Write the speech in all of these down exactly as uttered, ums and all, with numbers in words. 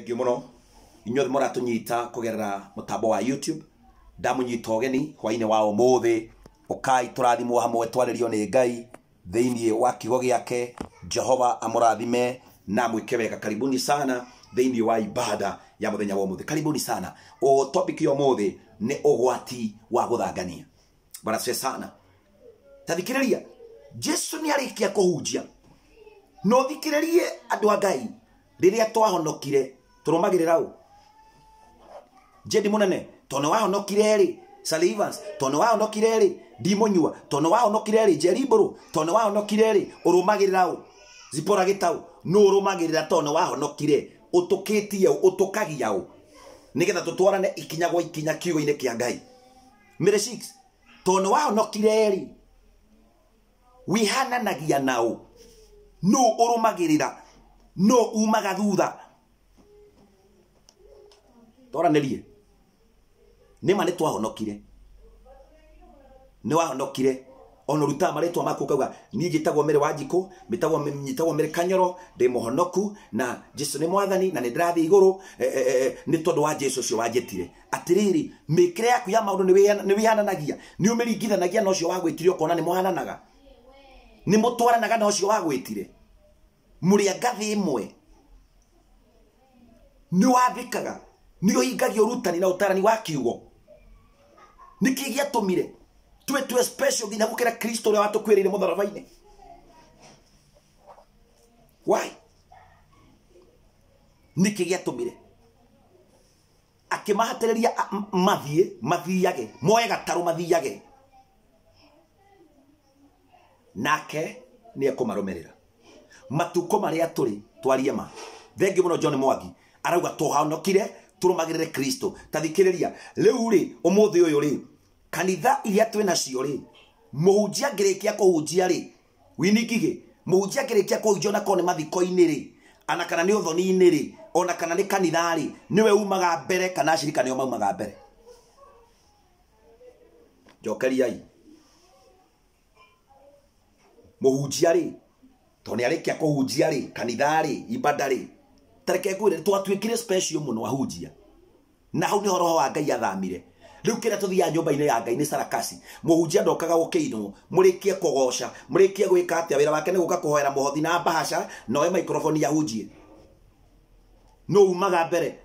Thank you muno. Inyuothe muratunyita kugerera mutambo wa YouTube. Ndamunyita ogeni hwaine wa umuthi. Ukai turathimwo hamwe twaririo ni Ngai thiini wa kigo giake. Jehova amurathime na mwike wega. Karibuni sana thiini wa ibada ya muthenya wa umuthi. Karibuni sana. O topic ya umuthi ni ugwati wa guthangania. Bwana asifiwe sana. Tathikiriria Jesu ni arikia kuhunjia. No thikiririe andu a Ngai riria twahonokire turumagirira u Jedi munene tono wahonokire ri Salivans tono wahonokire ri Dimonyua tono wahonokire ri Jeriburu tono wahonokire ri urumagirira u Zipora gitau no urumagirira tono wahonokire utukitie utukagia u nigetha tutwarane ikinya gwa ikinya kiugo-ine kia Ngai. Mire six tono wahonokire ri wihananagia nao no urumagirira no umaga thutha toranerie nima ni twahonokire ni wahonokire ono ruta maretwa makukaga ni gitagwo mere wajiko mitagwo mitagwo mere kanyoro de muhonoku na Jesu ni mwathani na ni ndirathi iguru eh, eh, eh, ni tondu wa Jesu cio wanjetire atiriri mikire yaku ya maundu ni wihananagia ni umiringithanagia no cio wagwitire ukona ni muhananaga ni mutwaranaga no cio wagwitire muri agathi imwe ni wathikaga ni uhingagia urutani na utarani wa kiugo niki giatumire twe twe special ginya gukira Kristo ria watukwirire mutharabaine. Why? Niki giatumire akimahatiriria mathie mathiage moe gataru mathiage nake ni akumarumirira matuko maria turi twarie ma. Thengi muno John Mwangi arauga tuhonokire turumagirire Kristo. Tathikiriria riu ri umuthi uyu ri kanitha iria twina cio ri muhunjia ngirikia kuhunjia ri winigige muhunjia ngirikia kuhunjia na kone mathiko-ini ri ana kana ni uthoni-ini ri ona kana ni kanitha ri niwe umaga mbere kana ashirika nio maumaga mbere. Jokeriai muhunjia ri toni arikia kuhunjia ri kanitha ri ibada ri tareke kwire twatwikire special muno wahunjia na hau ni horo wa Ngai athamire. Riu kira tuthia nyumba-ini ya Ngai ni sarakasi muhunjia ndokaga gukiinwo murikie kugoca murikie gwika atia wira wake ni guka kuhoera muhothi na bahasha noe microphone ya hunjie no umaga mbere.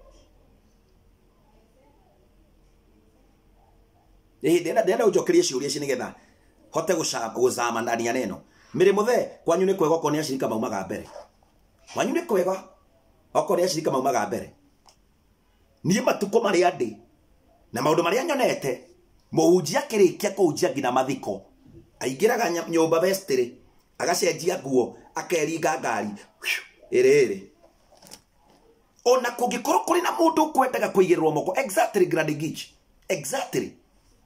Eh ndenda ndenda ujokerie ciuria ci nigetha hote gucama ndani ya neno. Mire muthe kwanyu ni kwega ko ni ashirika maumaga mbere wanyu ni kwega oko ni ashirika maumaga mbere ni matuko mari andi na maundu maria nyonete muhunjia kirikia kuhunjia ngina mathiko aingiraga nyumba vestiri agacenjia nguo akeringa ngari iriri ona kungikorwo kuri na mundu kwendaga kuigirirwo moko exactly Grand Gitch exactly.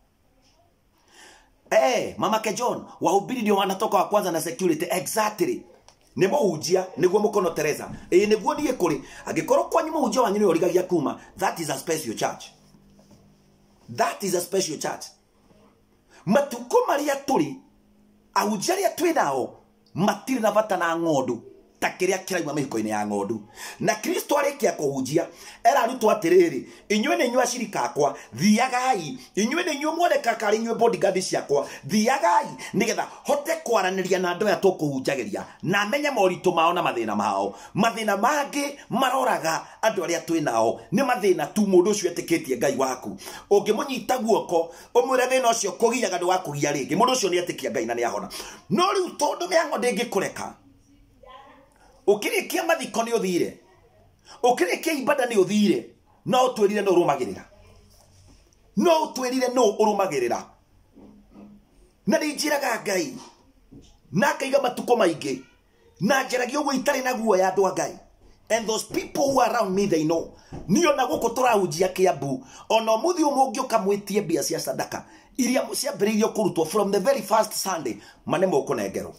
Eh mama ke John wahubiri ndio wanatoka wa kwanza na security exactly ni muhunjia niguo mukono Teresa eh niguo nie kuri agikorwo kwanyu muhunjia wanyu ni origagia kuma that is a special church. That is a special church. Matuko maria turi ahunjia twinao matiri na bata na ng'ondu takiria kiraima mihiko-ini ya ng'ondu na Kristo arikia kuhunjia era rutu atiriri inywe ni nywa shirika akwa thiagai inywe ni nywe mwoneka kari nywe bodyguard ciakwa thiagai nigetha hote kwaraniria na andu aya tukuhunjagiria na menye moritu mao na mathina mao. Mathina mangi maroraga andu aria twinao ni mathina tu mundu ucio etikitie Ngai waku ungimunyita guoko umwire thina ucio kugiaga ndu wakugia ringi mundu ucio ni etikia Ngai na ni ahona. No riu tondu miango ndingikureka ukirikia mathiko ni uthire ukirikia ibada ni uthire no twirire no urumagirira no twirire no urumagirira na ninjiraga Ngai na kaiga matuko maingi na njeragia uguo itari na guo ya andu a Ngai and those people who are around me they know niyo na guko turahunjia Kiambu ona muthi umungi ukamwitie mbia cia sadaka iria ciambiriirio kurutwo from the very first Sunday mane mukunengerwo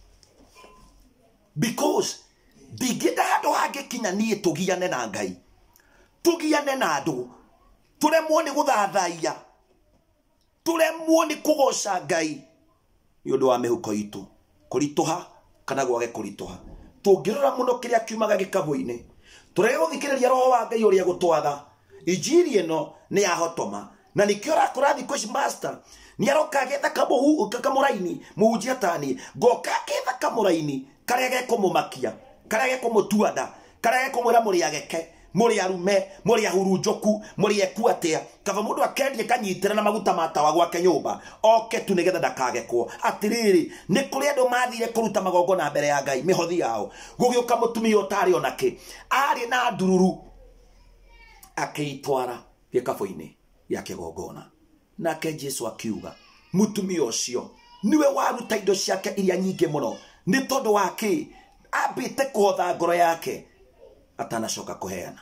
because bigida hado hage kinya nie tugiane na Ngai tugiane na andu turemwo ni guthathaia turemwo ni kugoca Ngai ni undu wa mihuko itu kurituha kana gwage kurituha tungirora muno kiria kiumaga gikabu-ini turego thikiriria roho wa Ngai uria gutwatha injiri eno ni yahotoma na nikio rakora thikũ ici master ni aroka getha kamuhu kamuraini muhunjia tani goka getha kamuraini karia gekumumakia karia gekumutuanda karia gekumwira muri ageke muri arume muri ahurunjoku muri ekuatia kava mundu akendie kanyitira na maguta matawa gwake nyumba oke tu nigetha ndakagekwo atiriri ni kuri andu mathire kuruta magongo na mbere ya Ngai mihothi yao gugiuka mutumia utari onake ari na ndururu akeitwara gikabu-ini ya kigongona nake Jesu akiuga mutumia ucio niwe waruta indo ciake iria nyingi muno ni tondu wake ambite kuhotha ngoro yake atanacoka kuheana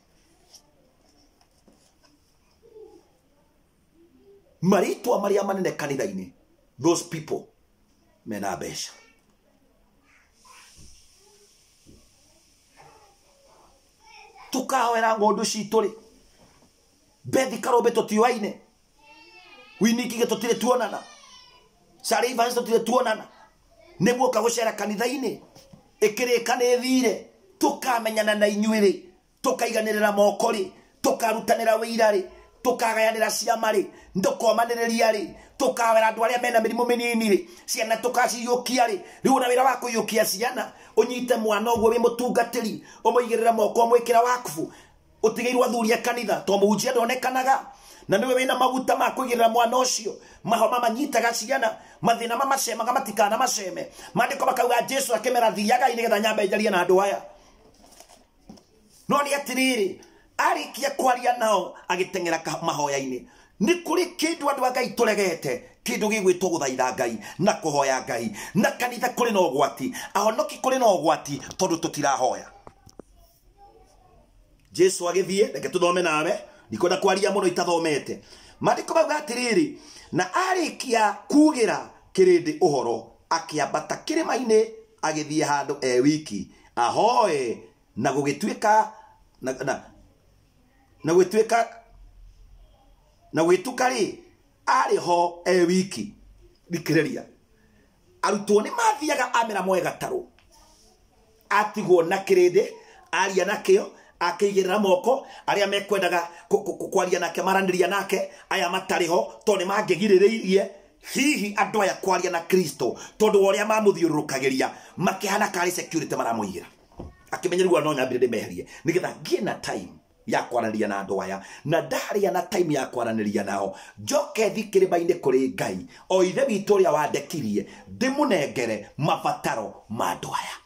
maritwa maria manene kanitha-ini those people mena mbeca tukahoera ng'ondu citu ri Bethi Karombe tutiwaine Winiki getotire tuonana Sari Evans totire tuonana niguo kagucera kanitha-ini ikirika ni thire tukamenyana na inyuiri tukaiganirira moko ri tukarutanira wira ri tukagayanira ciama ri ndukomaniriria ri tukawera andu aria mena mirimu minini ri ciana tukaciyukia ri riu na wira wa kuyukia ciana unyite mwana ogwo wi mutungatiri umuigirira moko umwikira wakufu utigeirwa thuria kanitha to muhunjia ndonekanaga na niwe wina maguta ma kuigirira mwana ucio mahoma manyitaga ciana mathina mamacemaga matikana maceme mandiko makauga Jesu akemera thiaga ini getha nyamba ijaria na andu aya no ni atiriri arikia kwaria nao agitengera mahoya-ini ni kuri kindu andu Ngai turegete kindu gigwitwo guthaitha Ngai na kuhoya Ngai na kanitha kuri no gwati ahonoki kuri no gwati tondu tutirahoya Jesu agithie reke tuthome nawe ndikwenda kwaria muno itathomete mandiko mauga atiriri na arikia kugira kirindi uhoro akiambata kirima-ini agithie handu e wiki ahoe na gugituika na na na gwituika na gwituka ri ari ho e wiki dikiriria arutwo ni mathiaga amera mwega taro atigwo na kirindi aria nakio akigirira moko aria mekwendaga kwaria nake maraniria nake aya matariho to ni mangegirireirie hihi andu aya kwaria na Kristo tondu uria mamuthiurukagiria makihana kari security maramuigira akimenyerirwa no nyambire ndimeherie nigetha ngie na time ya kwaraniria na andu aya na ndaria na time ya kwaraniria nao njoke thikiriba-ini kuri Ngai o ithe witu uria wandekirie ndimunengere mabataro ma andu aya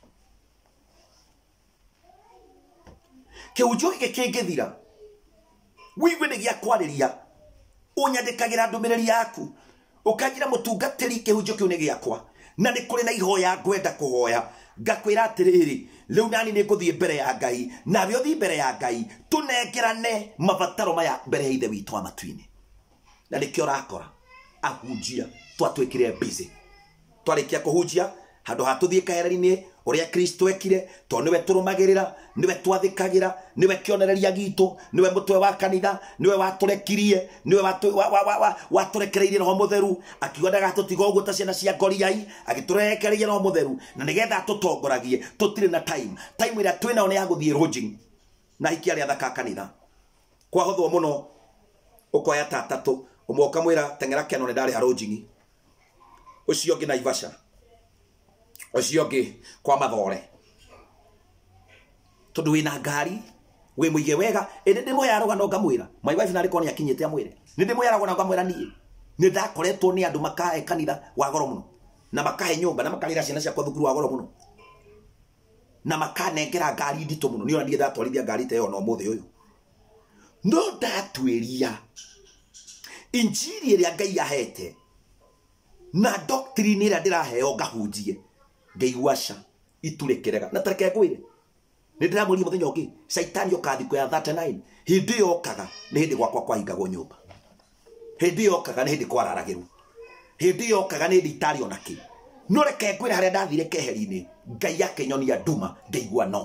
kiujo gikingithira wigwe ni gia kwariria unyandikagira ndumiriri yaku ukanjira mutungatiri kiujo kiu ni giakwa na ni kuri na ihoya ngwenda kuhoya ngakwira atiriri riu nani ni nguthie mbere ya Ngai na we uthie mbere ya Ngai tunengerane mabataro maya mbere ya ithe witu amatu-ini na nikio rakora ahunjia twatwikire busy twarikia kuhunjia handu hatuthie kahereri-ini uria Kristo ekire to niwe turumagirira niwe twathikagira niwe kionereria gitu niwe mutwe wa kanitha niwe waturekirie niwe watu wa wa wa waturekereirie roho mutheru akigondaga tutiga uguo ta ciana cia ngoriai agiturekereirie roho mutheru na nigetha tutongoragie tutire na time time ira twina ona ya guthie lodging na ikia ria thaka kanitha kwa hothwo muno ukoya tatatu umwoka mwira tengera keno ne ndari ha lodging ucio ngi Naivasha ucio ngi kwa Mathore tondu wina ngari we muige wega ende ndimo yarogwa no ngamwira my wife na rikoni akinyite amwire ni ndimo yarogwa no ngamwira ni ni ndakoretwo ni andu makae kanitha wa goro muno na makae nyumba na makalira ciana cia kwa thukuru wa goro muno na makanengera ngari ndito muno ni ona ndie ndatwarithia ngari te ona umuthi uyu no ndatwiria injiri iria Ngai yahete na doctrine iria ndiraheo ngahunjie ngeiguaca iturekerega na tareke ngwire ni ndiramuri muthenya ungi shaitani okathiko ya thirty-nine hindi yokaga ni hindi gwakwa kwahingagwo nyumba hindi yokaga ni hindi kwararagiru hindi yokaga ni hindi itari onaki no reke ngwire haria ndathire keheri-ini Ngai yake nyonia nduma ngeigua no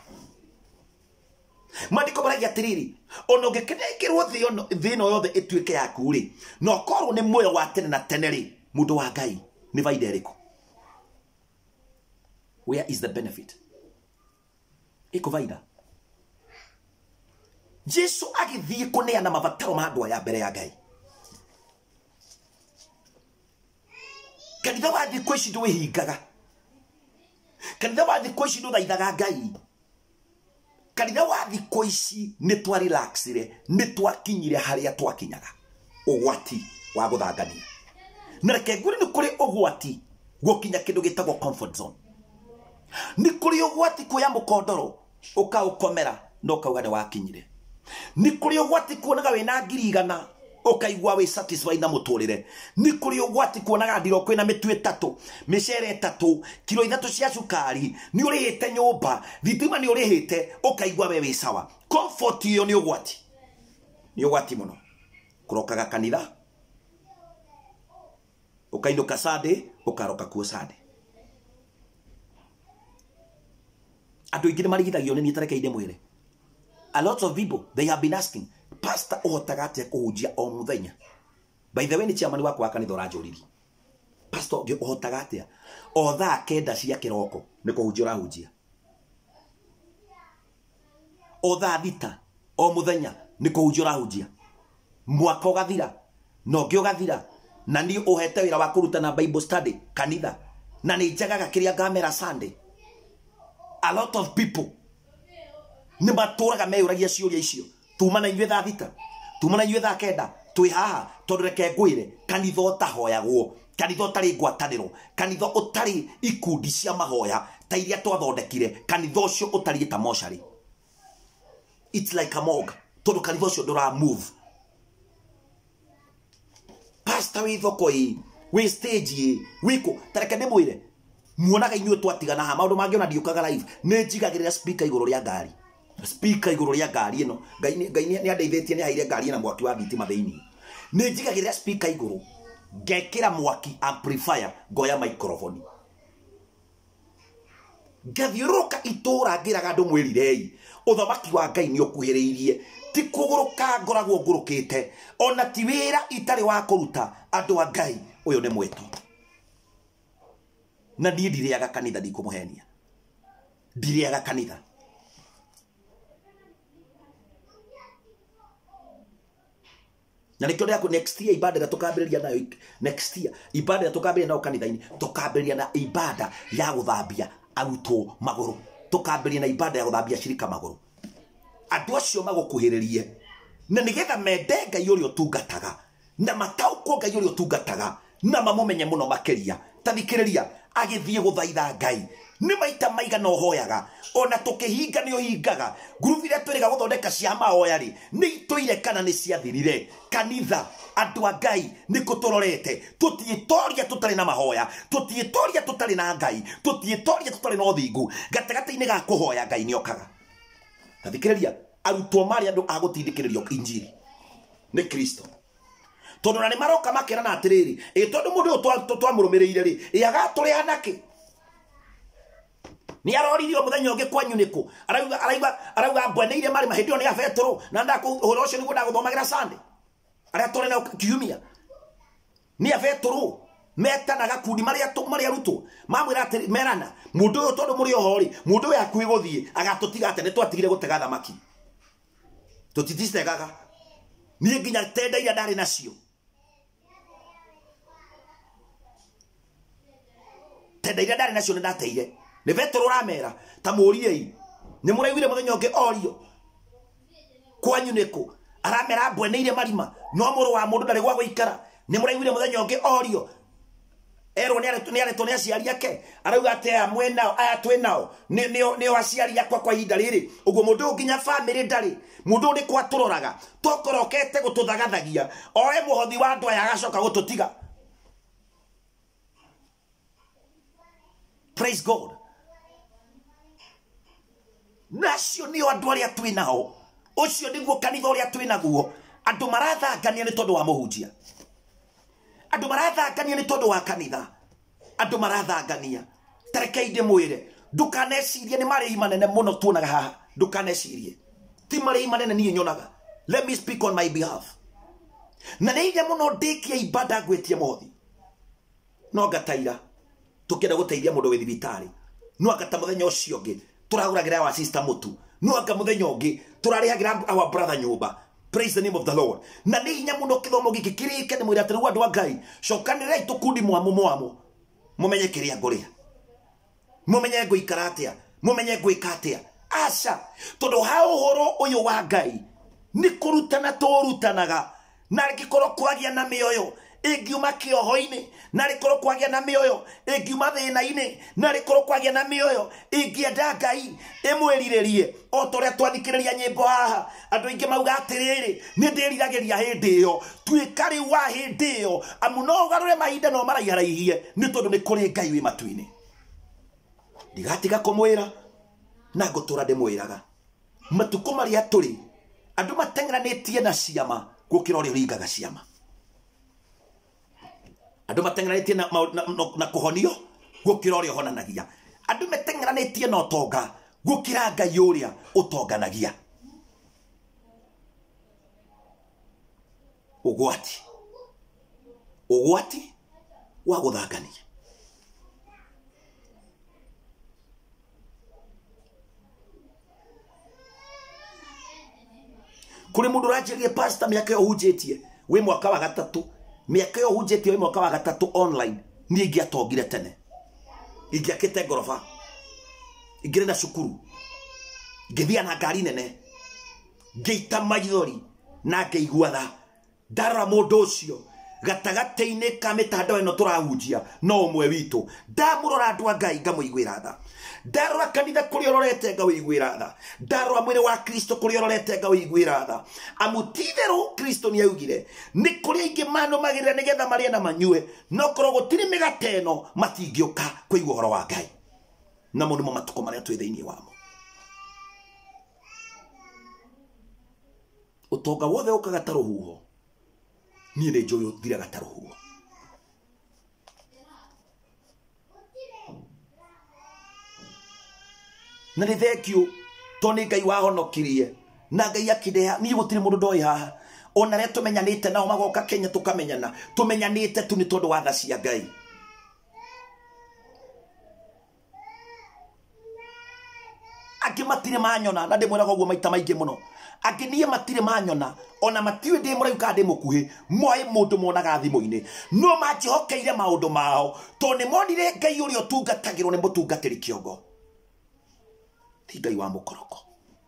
mandiko maragia atiriri ono ngikenekirwo thino yothe ituike yaku ri no korwo ni muoyo wa tene na tene ri mundu wa Ngai ni vaida iriku where is the benefit iko vaida Jesu agithie kuneana mabataro ma andu aya mbere ya Ngai. Kanitha wa thikũ ici ndwĩhingaga. Kanitha wa thikũ ici ndũthaithaga Ngai. Kanitha wa thikũ ici nĩ twa relaxire, nĩ twakinyire harĩa twakinyaga. Ũgwati wa gũthangania. Na reke ngwĩre nĩ kũrĩ ũgwati gũkinya kĩndũ gĩtagwo comfort zone. Nĩ kũrĩ ũgwati kuoya mũkondoro ũkaũkomera na ũkauga nĩ wakinyire. Nĩ kũrĩ ũgwati kuonaga wĩna ngiri igana ukaigua we satisfied na mũtũrĩre. Nĩ kũrĩ ũgwati kuonaga ndiro kwĩna mĩtu ĩtatũ, mĩcere ĩtatũ, kilo ithatũ cia cukari, nĩ ũrĩhĩte nyũmba, thitima nĩ ũrĩhĩte, ukaigua we wĩ sawa. Comfort ĩyo nĩ ũgwati. Nĩ ũgwati mũno. Kũrokaga kanitha, ukainũka Sunday, ukaroka kuo Sunday. Andũ aingĩ nĩ marigithagio nĩ niĩ tarekeire mwĩre. A lot of people, they have been asking, Pastor ũhotaga atĩa kũhunjia o mũthenya? By the way, nĩ chairman wakwa wa kanitha ũranjũririe. Pastor ũhotaga atĩa o thaa kenda cia kĩroko nĩ kũhunjia ũrahunjia? O thaa thita o mũthenya nĩ kũhunjia ũrahunjia? Mwaka ũgathira na ũngĩ ũgathira na niĩ ũhete wĩra wa kũrutana Bible study kanitha na nĩ njagaga kĩrĩa ngamera Sunday. A lot of people nĩ matũraga meyũragia ciũria icio. Tuma na inyuĩ thaa thita, tuma na inyuĩ thaa kenda, twĩ haha tondũ reke ngwĩre kanitha ũtahoyagwo, kanitha ũtarĩ ngwatanĩro, kanitha ũtarĩ ikundi cia mahoya ta iria twathondekire, kanitha ũcio ũtariĩ ta mocarĩ. It's like a morgue, tondũ kanitha ũcio ndũra move. Pastor wĩ thoko ĩ, wĩ stage ĩ, wĩkũ, tareke ndĩmwĩre, muonaga inyuĩ twatigana ha maũndũ mangĩ ona ndiũkaga live, nĩ njigagĩrĩra speaker igũrũ rĩa ngari. Speaker igũrũ rĩa ngari ĩno, Ngai nĩ andeithĩtie nĩ haire ngari na mwaki wa thitima thĩinĩ. Nĩ njigagĩrĩra speaker igũrũ, ngekĩra mwaki amplifier, ngoya microphone. Ngathiũrũrũka itũũra ngĩraga andũ mwĩrirei, ũthamaki wa Ngai nĩ ũkuhĩrĩirie, ti kũgũrũka ngoragwo ngũrũkĩte, ona ti wĩra itarĩ wa kũruta andũ a Ngai, ũyũ nĩ mwĩto. Na niĩ ndirĩaga kanitha ndikũmũhenia. Ndirĩaga kanitha. Na nikyo yako next year ibada ya tukambĩrĩria nayo next year ibada ya tukambĩrĩria nayo kanitha-inĩ tukambĩrĩria na ibada ya gũthambia arutwo magũrũ, tukambĩrĩria na ibada ya gũthambia shirika magũrũ. Andũ acio magũkuhĩrĩrie na nigetha mende Ngai ũrĩa ũtungataga na mataũkwo Ngai ũrĩa ũtungataga na mamũmenye mũno makĩria. Tathikĩrĩria agĩthiĩ gũthaitha Ngai nĩ maita maigana ũhoyaga, ona tũkĩhinga nĩ ũhingaga. Group iria twĩrĩga gũthondeka cia mahoya rĩ nĩ itũire kana nĩ ciathirire. Kanitha andũ a Ngai nĩ kũtũrorete, tũtiĩtoria tũtarĩ na mahoya, tũtiĩtoria tũtarĩ na Ngai, tũtiĩtoria tũtarĩ na ũthingu. Gatagatĩ-inĩ ga kũhoya Ngai nĩ okaga. Tathikĩrĩria arutwo marĩ andũ a gũtindĩkĩrĩrio injiri nĩ Kristo, tondũ na nĩ maroka makerana atĩrĩrĩ, ĩ tondũ mũndũ ũyũ twamũrũmĩrĩire rĩ ĩ agatũrĩa nake. Ni aroririo muthenya ũngĩ kwanyu nĩkũ, arauga arauga arauga mbweneire marĩ mahĩndio nĩ abetro na ndakũhũra ũcio nĩguo ndagũthomagĩra Sunday arĩa tũrĩ na kiumia nĩ abetro metanaga kundi marĩa marĩa arutwo mamwĩra atĩ merana mũndũ ũyũ tondũ mũrĩ oho rĩ mũndũ ũyũ akuĩ gũthiĩ agatũtiga atĩ nĩ twatigire gũtega thamaki, tũtititegaga niĩ nginya tenda iria ndarĩ nacio, tenda iria ndarĩ nacio nĩ ndateire. Nĩ Petro ũramera ta mũriei nĩ mũraiguire muthenya ũngĩ orio kwanyu nĩkũ, aramera mbweneire marima no mũrũ wa mũndũ ndarĩ gwa gũikara. Nĩ mũraiguire muthenya ũngĩ orio erwo nĩ aretwo nĩ aciari ake, arauga atĩ aya mwenao aya twĩ nao nĩo aciari akwa kwa ihinda rĩrĩ. Ũguo mũndũ ũyũ nginya bamĩrĩ ndarĩ, mũndũ ũrĩ kwa tũroraga tokorokete gũtũthagathagia oe mũhothi wa andũ aya agacoka gũtũtiga. Praise God. Nacio nĩo andũ arĩa twĩ nao, ũcio nĩguo kanitha ũrĩa twĩ naguo. Andũ marathangania nĩ tondũ wa mũhunjia, andũ marathangania nĩ tondũ wa kanitha, andũ marathangania. Tarekei ndĩmwĩre ndũkanecirie nĩ marĩhi manene mũno tuonaga haha, ndũkanecirie ti marĩhi manene niĩ nyonaga. Let me speak on my behalf. Na nĩ hinya mũno ndĩkia ibada ngwĩtie mũhothi no ngataira tũkĩenda gũteithia mũndũ wĩ thibitarĩ, no ngata mũthenya ũcio ũngĩ tũragũragĩra wa sister mũtu no anga muthenya ungi turarihagira our brother nyumba. Praise the name of the Lord. Na ni hinya muno kithomo giki kirike ni mwira atiri wandu wa Ngai cokanire itukundi mwamu mwamu mumenye kiria nguria mumenye nguikara atia mumenye nguika atia aca tondu ha uhoro uyu wa Ngai ni kurutana turutanaga na gikorwo kwagia na mioyo ingiuma kioho-ini na rikorwo kwagia na mioyo ingiuma thina-ini na rikorwo kwagia na mioyo ingienda Ngai imwirirerie o toria twathikiriria nyimbo haha andu ingi mauga atiriri ni ndiriragiria hindi iyo twika riu wa hindi iyo amu no ugarure mahinda no maraiharaihie ni tondu ni kuri Ngai wi matu-ini ndigatiga kumwira na ngutura ndimwiraga matuko maria turi andu matengeranitie na ciama gukira uria uringaga ciama andu matengeranitie na, na, na, na kuhonio gukira uria uhonanagia andu matengeranitie na utonga gukira Ngai uria utonganagia ugwati ugwati wa guthangania kuri mundu rajirie pastor miaka yo hujetie we mwaka wa gatatu miaka yo hujetie we mwaka wa gatatu online ni ingi atongire tene ingi akite gorofa ingire na cukuru ngithia na ngari nene ngeita maithori na ngeigua tha ndara mundu ucio gatagate-ini ka mitandao ino turahunjia no umwe witu ndamurora andu a Ngai ngamuiguira tha ndarora kanitha kuri ororete ngawiguira tha ndarora mwiri wa Kristo kuri ororete ngawiguira tha amutitheru Kristo ni augire ni kuri ingi mano magirira nigetha maria na manyue no korwo gutiri migateno matingioka kuigua horo wa Ngai na mundu mo matuko maria twi thiini wamo utonga wothe ukaga ta ruhuho ni ne joyo thiraga ta ruhuho na ni thank you toni Ngai wahonokirie na Ngai akideha ni gutiri mundu ndoi haha ona re tumenyanite nao magoka Kenya tukamenyana tumenyanite tu ni tondu wa tha cia Ngai agi matire manyona na ndimwiraga uguo maita maingi muno agi nie matire manyona ona matiwe ndi murauka ndi mukuhi moe mundu monaga thimu-ini no majihokeire maundu mao to ni monire Ngai uria utungatagirwo ni mutungatiri kiongo ti Ngai wa mukoroko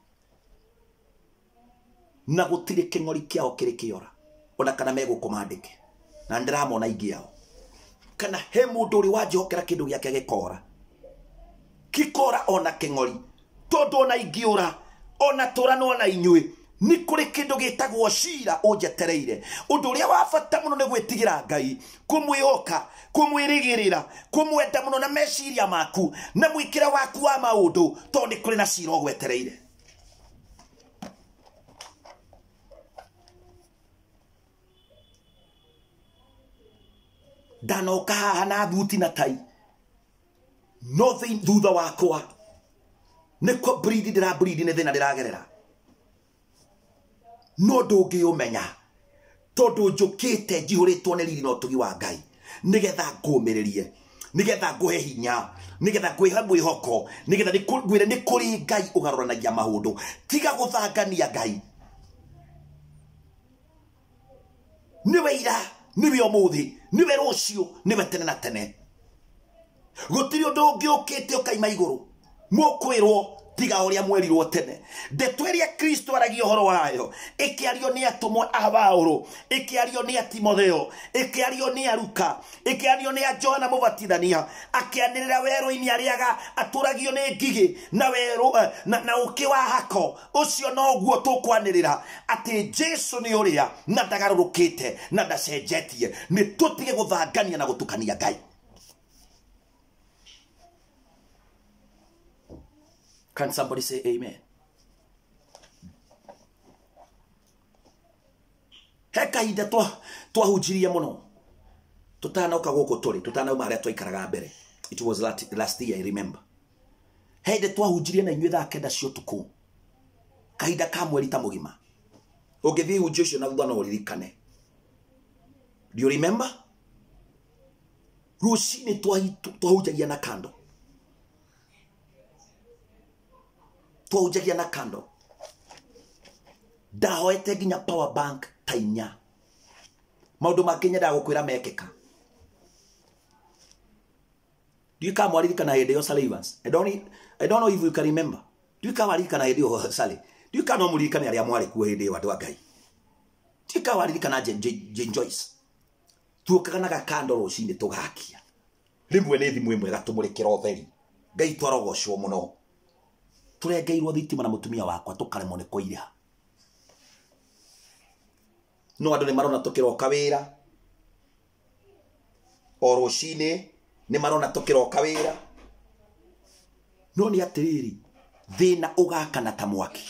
na gutire king'ori kiao kiri kiora ona kana megukumandike na ndiramona ingi yao kana he mundu uri wajihokera kindu giake gikora kikora ona king'ori tondu ona ingiura ona turano ona inyui ni kuri kindu gitagwo cira unjetereire undu uria wa bata muno ni gwitigira Ngai kumwihoka kumwirigirira kumwenda muno na meciria maku na mwikira waku wa maundu tondu ni kuri na cira ogwetereire ndanoka haha na thuti na tai no thutha wakwa niko breed ndira breed ne thina ndiragerera no ndungi umenya tondu njukite njihuritwo ni riri no tugi wa Ngai nigetha ngumiririe nigetha nguhe hinya nigetha ngwiha mwihoko nigetha ngwire ni kuri Ngai ugaroranagia maundu tiga guthangania Ngai niwe ira niwe umuthi niwe rucio niwe tene na tene gutiri undu ungi ukite ukaima iguru mukwirwo tiga uria mwerirwo tene ndetweria Kristo aragio horo wayo ikiario ni atumwe a Paulo ikiario ni Timotheo ikiario ni Luka ikiario ni Johana Mubatithania akianirira wero-ini ariaga aturagio ni ngigi na wero na, na uki wa hako ucio no guo tukwanirira ati Jesu ni uria na ndagarurukite na ndacenjetie ni tutige guthangania na gutukania Ngai. Can somebody say amen? Heka ida twa twahunjirie muno tutanoka guko turi tutanauma haria twaikaraga mbere. It was last, last year I remember. Hede twahunjirie na inywe thaa kenda cio tuku kahinda ka mweri ta mugima ugithi hunjio cio na thutha no uririkane. Do you remember? Rucini twahunjagia na kando twaujagia na kando ndahoete nginya power bank tainya maundu make nyenda gukwira mekeka do you come walika na hede yo salivans I don't I don't know if you can remember do you come walika na hede yo sale do you come no mulika na ya mwale ku hede wa ngai do you come walika na Jane Joyce tuokaga na gakando rucinde tugakia rimwe ni thimu imwe gatumurikira utheri ngai twarogocwo muno turengeirwo thitima na mutumia wakwa tukaremwo ni kuira no andu ni marona tukiroka wira o rucine ni marona tukiroka wira no ni atiriri thina ugakana ta mwaki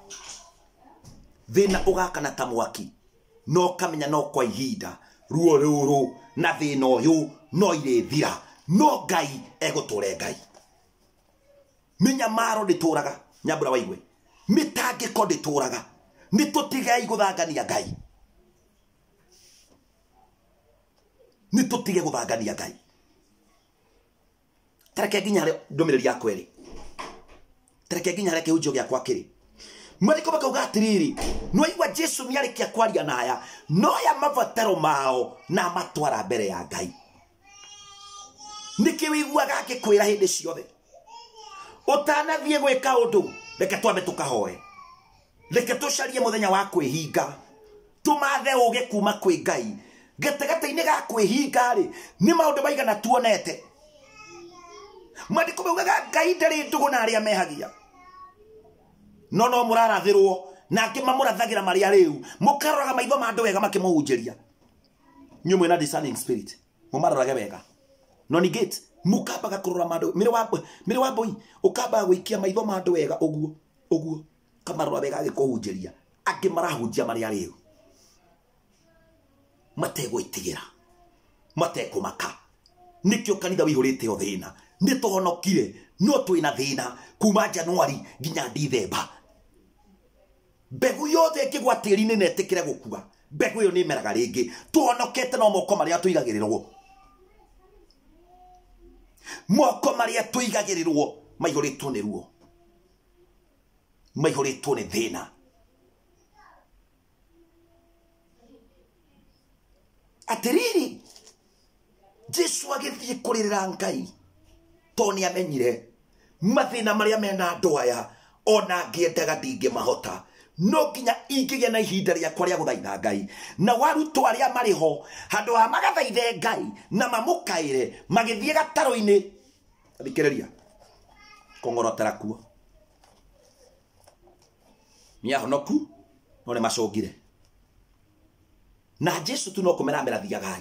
thina ugakana ta mwaki no kamenya no kwa ihinda ruo ruru na thina uyu no ire thira no ngai egutore ngai minya maro ndituraga nyambura waigwe mitange ko ndituraga nitutigai guthangania ngai nitutige guthangania ngai tareke ginya hare ndomireri yakwa eri tareke ginya hare kihunjio giakwa kiri mariko bakauga atiriri no igwa Jesu ni arikia kwaria naya no ya mavataro mao na matwara mbere ya ngai niki wiguaga akikwira hindi ciothe utanathie gwika undu reke twambe tukahoe reke tucarie muthenya wa kwihinga tumathe uge kuma kwi ngai gategataine ga kwihinga ri ni maundu maigana tuonete mandiko baugaga ngai ndari ndugu na aria mehagia no no murarathirwo na ngimamũrathagira maria riu mukaroraga maitho ma andu wega makimuhunjiria nyumwe na discerning spirit mumarorage wega no ni gate mukabaga kurora mandu mire wa mire wa boy ukaba gwikia maitho ma andu wega uguo uguo kamarora wega agikuhunjiria angi marahunjia maria riu mategwitigira matekumaka nikyo kanitha wihurite o thina nituhonokire no twina thina kuma January nginya December mbegu yothe kigwatiri ni netikire gukua mbegu yo ni meraga ringi tuhonokete no moko maria tuigagirirwo moko maria tuigagirirwo maihuritwo ni ruo maihuritwo ni thina atiriri Jesu agithie kuririra ngai toni amenyire mathina maria mena ndoaya ona ngiendaga ndinge mahota no kinya ingigia na ihinda ria kwa ria guthaitha ngai na waruto aria mariho handu ha magathaithe ngai na mamukaire magithie gataro-ini thikiriria kongorotera kuo miahonoku no ne macongire na Jesu tu no kumeramera thiagai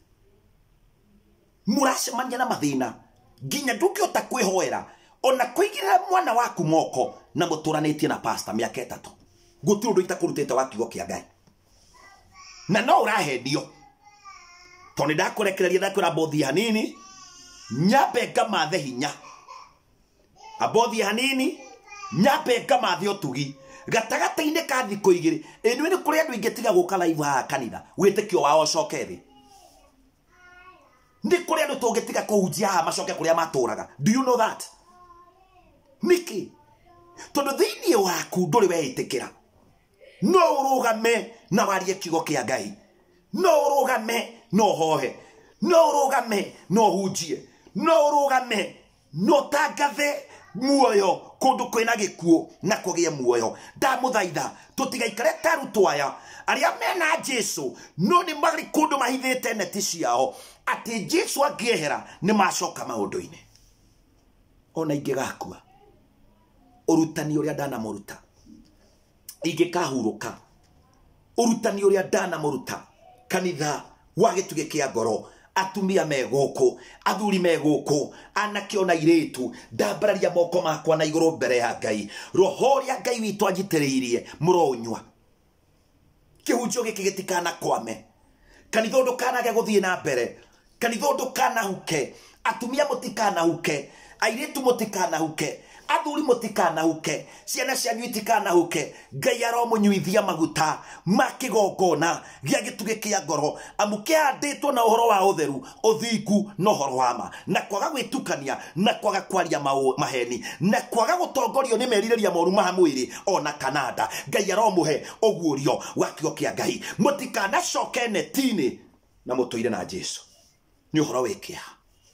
muracemania na mathina nginya ndungiota kwihoera ona kuigirira mwana waku moko na muturanitie na pastor miaka itatu gutiri ndu itakurutite wa kiugo kia ngai na no urahendio toni ndakurekereria ndakura bothi hanini nyabe ngamathe hinya abothi hanini nyabe ngamathe otugi gatagataine ka thiko igiri enu ni kuri andu ingetiga guka live ha kanitha witikio wao coke thi ndi kuri andu tungetiga kuhunjia ha macoke kuria maturaga do you know that niki tondu thiini waku nduri weitikira no urugame na warie kiugo kia ngai no urugame no hohe no urugame no hunjie no urugame no tangathe muoyo kundu kwina gikuo na kugie muoyo ndamuthaitha tutigaikare taruto aya aria mena Jesu no ni mari kundu mahithite neti ciao ati Jesu agiehera ni macoka maundu-ini ona ingigakua urutani uria ndana muruta ingikahuruka urutani uria ndana muruta kanitha wa gituge kia ngoro atumia meguku athuri meguku anakiona iretu ndambararia moko makwa na iguru mbere ya ngai rohoria ngai witu anjitiriirie muronywa kihunjio giki gitikana kwame kanitha ndukanage guthie na mbere kanitha ndukana huke atumia mutikana huke airetu mutikana huke athuri mutikana huke ciana cianyu itikana huke Ngai aromunyuithia maguta makigongona gia gituge kia ngoro amuke anditwo na uhoro wa utheru uthingu no horo wama na kwaga gwitukania na kwaga kwaria maheni na kwaga gutongorio ni meririria moru ma mwiri ona kanada Ngai aromuhe ogurio wakio kia Ngai mutikana coke netini na mutoire na Jesu ni uhoro wikia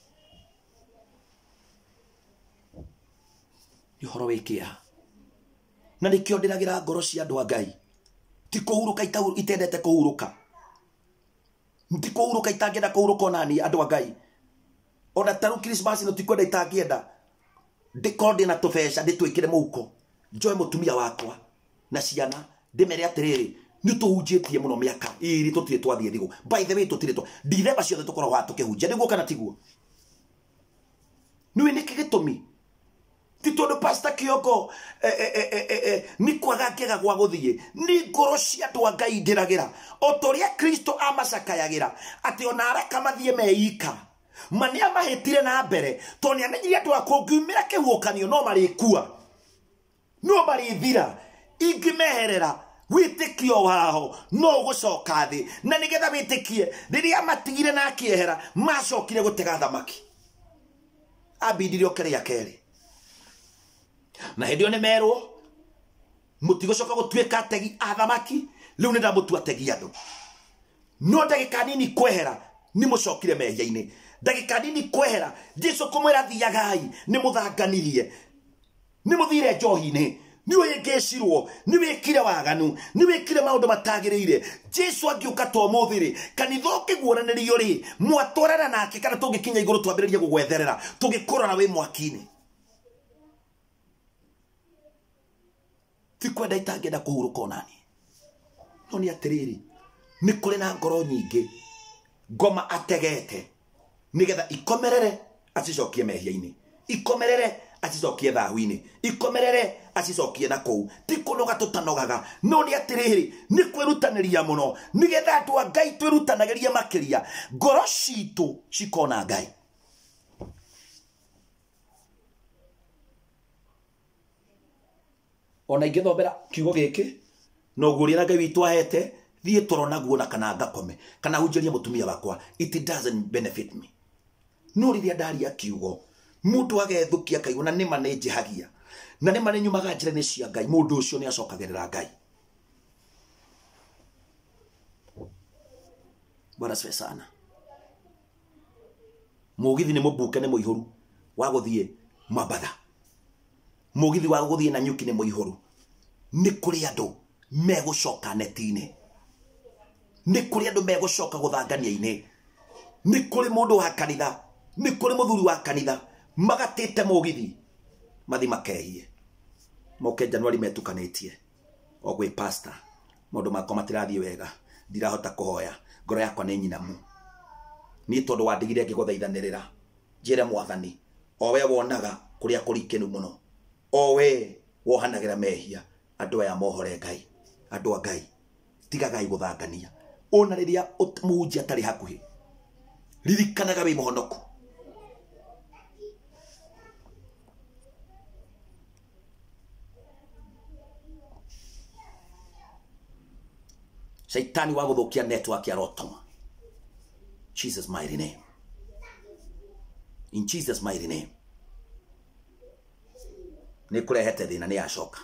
ni uhoro wikia na nikio ndiragira ngoro cia andu a Ngai ti kuhuruka itendete kuhuruka ti kuhuruka itangenda kuhuruka onani andu a Ngai ona taru Christmas no tikwenda itangienda ndikonde na tubesha nditwikire muko njoe mutumia wakwa na ciana ndimere atiriri ni tuhunjitie muno miaka iri tutire twathie thigo by the way tutire twa nditheba ciothe tukorwo wa tukihunjia niguo kana tiguo niwe nikigitumi ti tondu pastor Kiongo eh, eh, eh, eh, eh, ni kwaga kega gwa guthie ni ngoro cia andu a Ngai ndiragira otoria Kristo amacakayagira ati ona areka mathie meika mania mahitire na mbere toni amenyire andu akungiumira kihukanio no marikua no marithira ingimeherera witikio wao no gucoka thi na nigetha witikie riria matigire na akiehera macokire gutega thamaki abindire okeria keri na hendio ne merwo mutigocoka gutweka ategi a thamaki riu ni ndamutua ategi andu no ndagika nini kwehera ni mucokire mehia-ini ndagika nini kwehera Jesu kumwira thiagai ni muthanganirie ni muthire njohi-ini ni wegecirwo ni wekire waganu ni wekire maundu matagiriire Jesu agiuka to muthiri kanitho kiguoranirio ri mwatwarana nake kana tungikinya iguru twambiririe gugwetherera tugikorana wi mwakini ti kwenda itangenda kuhuruka onani no ni atiriri ni kuri na ngoro nyingi ngoma ategete nigetha ikomerere acicokie mehia-ini ikomerere acicokie thahu-ini ikomerere acicokie na kou ti kunoga tutanogaga no ni atiriri ni kwirutaniria muno nigetha andu a Ngai twirutanagiria makiria ngoro citu cikona Ngai ona ingithombera kiugo giki no guria na Ngai witu ahete thie torona guona kana ngakome kana hunjeria mutumia wakwa it doesn't benefit me no riria ndaria kiugo mundu agethukia kaigua na nima ne njihagia na nima ne nyumaga njira-ini cia Ngai mundu ucio ni acokagirira Ngai Bwana asifiwe sana mugithi ni mubuke ni muihuru wa guthie mabatha mugithi wa guthie na nyuki ni muihuru ni kuri andu megucoka netini ni kuri andu megucoka guthangania-ini ni kuri mundu wa kanitha ni kuri muthuri wa kanitha magatite mugithi mathi makehie moke Januari metukanitie ogwe pastor mundu makwa matirathie wega ndirahota kuhoya ngoro yakwa ni nyinamu ni tondu wandigire ngiguthaithanirira njire mwathani o we wonaga kuria kurikenu muno o we wohanagira mehia andu aya mohore Ngai andu a Ngai tigagai guthangania ona riria muhunjia atari hakuhi ririkanaga wi muhonoku Saitani wa guthukia network ya rotoma Jesus mighty name in Jesus mighty name ni kurehete thina ni acoka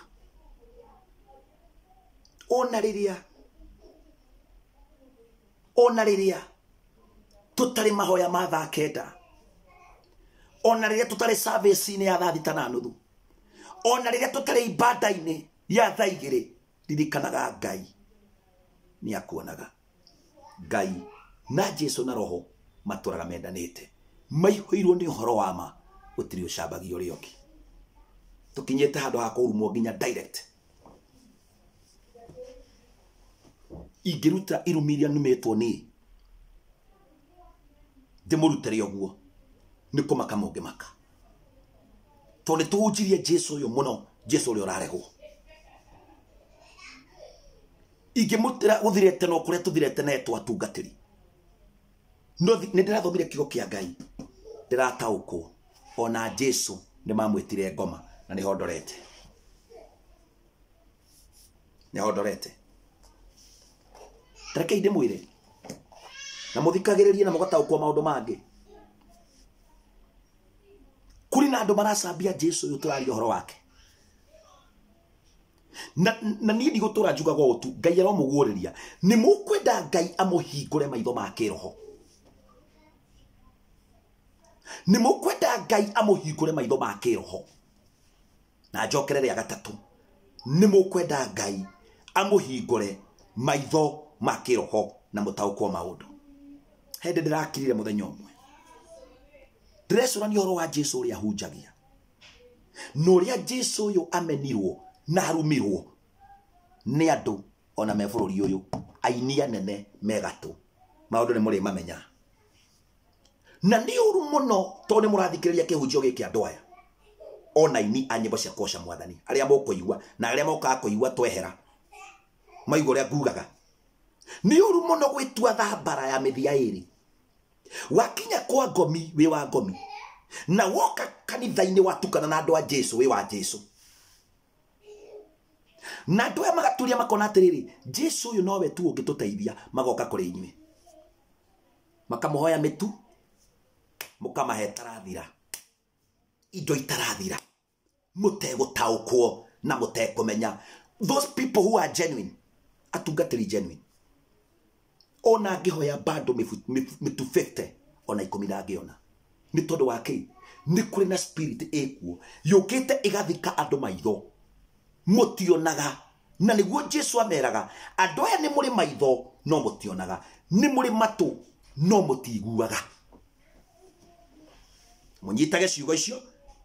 ona riria ona riria tutari mahoya ma thaa kenda ona riria tutari service ni ya thaa thita na nuthu ona riria tutari ibada-ini ya thaa igiri ririkanaga Ngai ni akuonaga Ngai na Jesu na roho maturaga mendanite maihoirwo ni uhoro wa ma utiri ucambagio rioki tukinyete handu ha kurumwo nginya direct igiruta irumiria numetwo ni ndimurutire oguo ni kumaka mungi maka tondu tuhunjirie Jesu uyu muno Jesu uri uraregwo igimutira uthirete no kuria tuthirete na twatungatiri no ni ndirathomire kigo kia Ngai ndirataukwo ona Jesu ni mamwitire ngoma na ni hondorete ni hondorete Tareke inde mwire na muthikagiririe na mugataukwo maundu mangi kuri na andu maracambia Jesu uyu turari uhoro wake na na ni ndi gutura njugaga utu Ngai aro muguriria ni mukwenda Ngai amuhingure maitho ma kiroho ni mukwenda Ngai amuhingure maitho ma kiroho na njokerere ya gatatu ni mukwenda Ngai amuhingure maitho ma kiroho na mutaukwo maundu hende ndirakirire muthenya umwe ndĩrecũrania ũhoro wa Jesu ũrĩa ahunjagia na ũrĩa Jesu ũyũ amenirwo na arumirwo nĩ andũ ona me bũrũri ũyũ aini anene me gatũ maũndũ nĩ mũrĩ mamenya na nĩ ũru mũno tondũ nĩ mũrathikĩrĩria kĩhunjio gĩkĩ andũ aya ona aini a nyĩmbo cia kũgoca Mwathani arĩa mũkũigua na arĩa mokaga kũigua twehera maigua ũrĩa ngugaga nĩ ũru mũno gwĩtua thambara ya mĩthia ĩrĩ wakinya kwa ngomi we wa ngomi na woka kanitha-inĩ watukana na andũ a Jesu we wa Jesu na andũ aya magaturia makona atĩrĩrĩ Jesu ũyũ nowe tu ũngĩtũteithia magoka kũrĩ inyuĩ makamũhoya mĩtu mũkamahe tarathira indo itarathira mũtegũtaũkwo na mũtekũmenya those people who are genuine atungatĩri genuine ona ngihoya bado mitu fifty ona ikumi na ngiona ni tondu wake ni kuri na spirit ekuo yukite igathika andu maitho mutionaga na niguo Jesu ameraga andu aya ni muri maitho no mutionaga ni muri matu no mutiguaga munyitage ciugo icio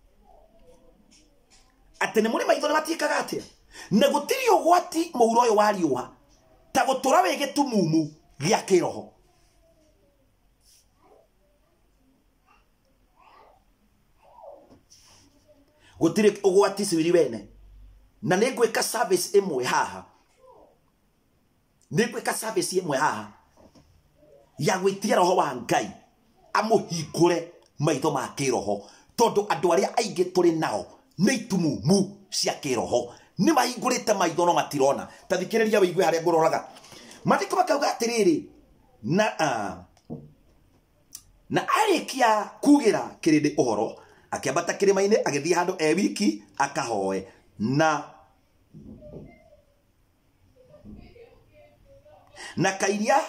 ati ni muri maitho na matiikaga atia na gutiri ugwati muuro uyu wa riuha ta gutura wege tumumu gya kiroho gutire ugwati cibiri wene na ningwika service imwe haha ningwika service imwe haha ya gwitia roho wa Ngai amuhingure maitho ma kiroho tondu andu aria aingi turi nao ni itumumu cia kiroho ni mahingurite maitho no matirona tathikiriria wiigwe haria nguroraga Matiko makauga atiriri na uh, na arikia kugira kirindi uhoro akiambata kirima-ini agithii handu e wiki akahoe na na kairia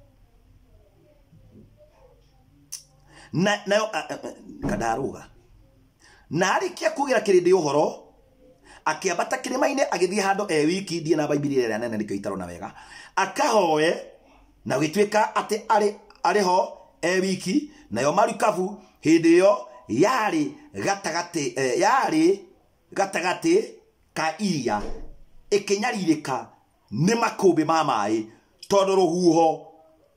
na na uh, uh, kadaruga na arikia kugira kirindi uhoro akiambata kirima-ini agithii handu e wiki die na Bible ire nene nikyo itarona wega akahoe na gitweka ate ari ariho e wiki nayo marukavu hindi yo yari gatagati eh, yari gatagati ka iria ikinyaririka ni makumbi ma mai tondu ruhuho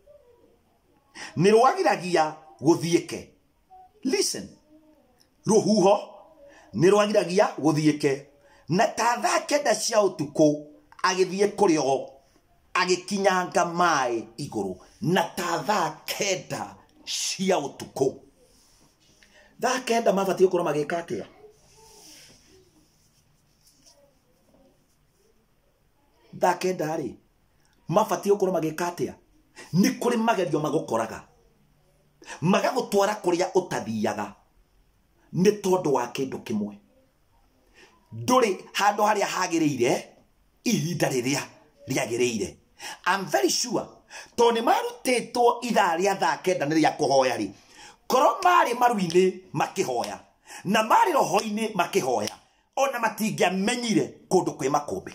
ni rwagiragia guthieke listen ruhuho ni rwagiragia guthieke na tatha kenda cia utuku agithie kurio agikinyanga mai iguru na tatha kenda cia utuku tha kenda mabati ukoro magika atia tha kenda ri mabati ukoro magika atia ni kuri magerio magukoraga magagutwara kuria utathiaga ni tondu wa kindu kimwe nduri handu haria hagiriire ihinda riria riagiriire. I'm very sure toni marutitwo ithaa ria thaa kenda ni ria kuhoya ri koro mari maruini makihoya na mari roho-ini makihoya ona matingiamenyire kundu kwi makumbi.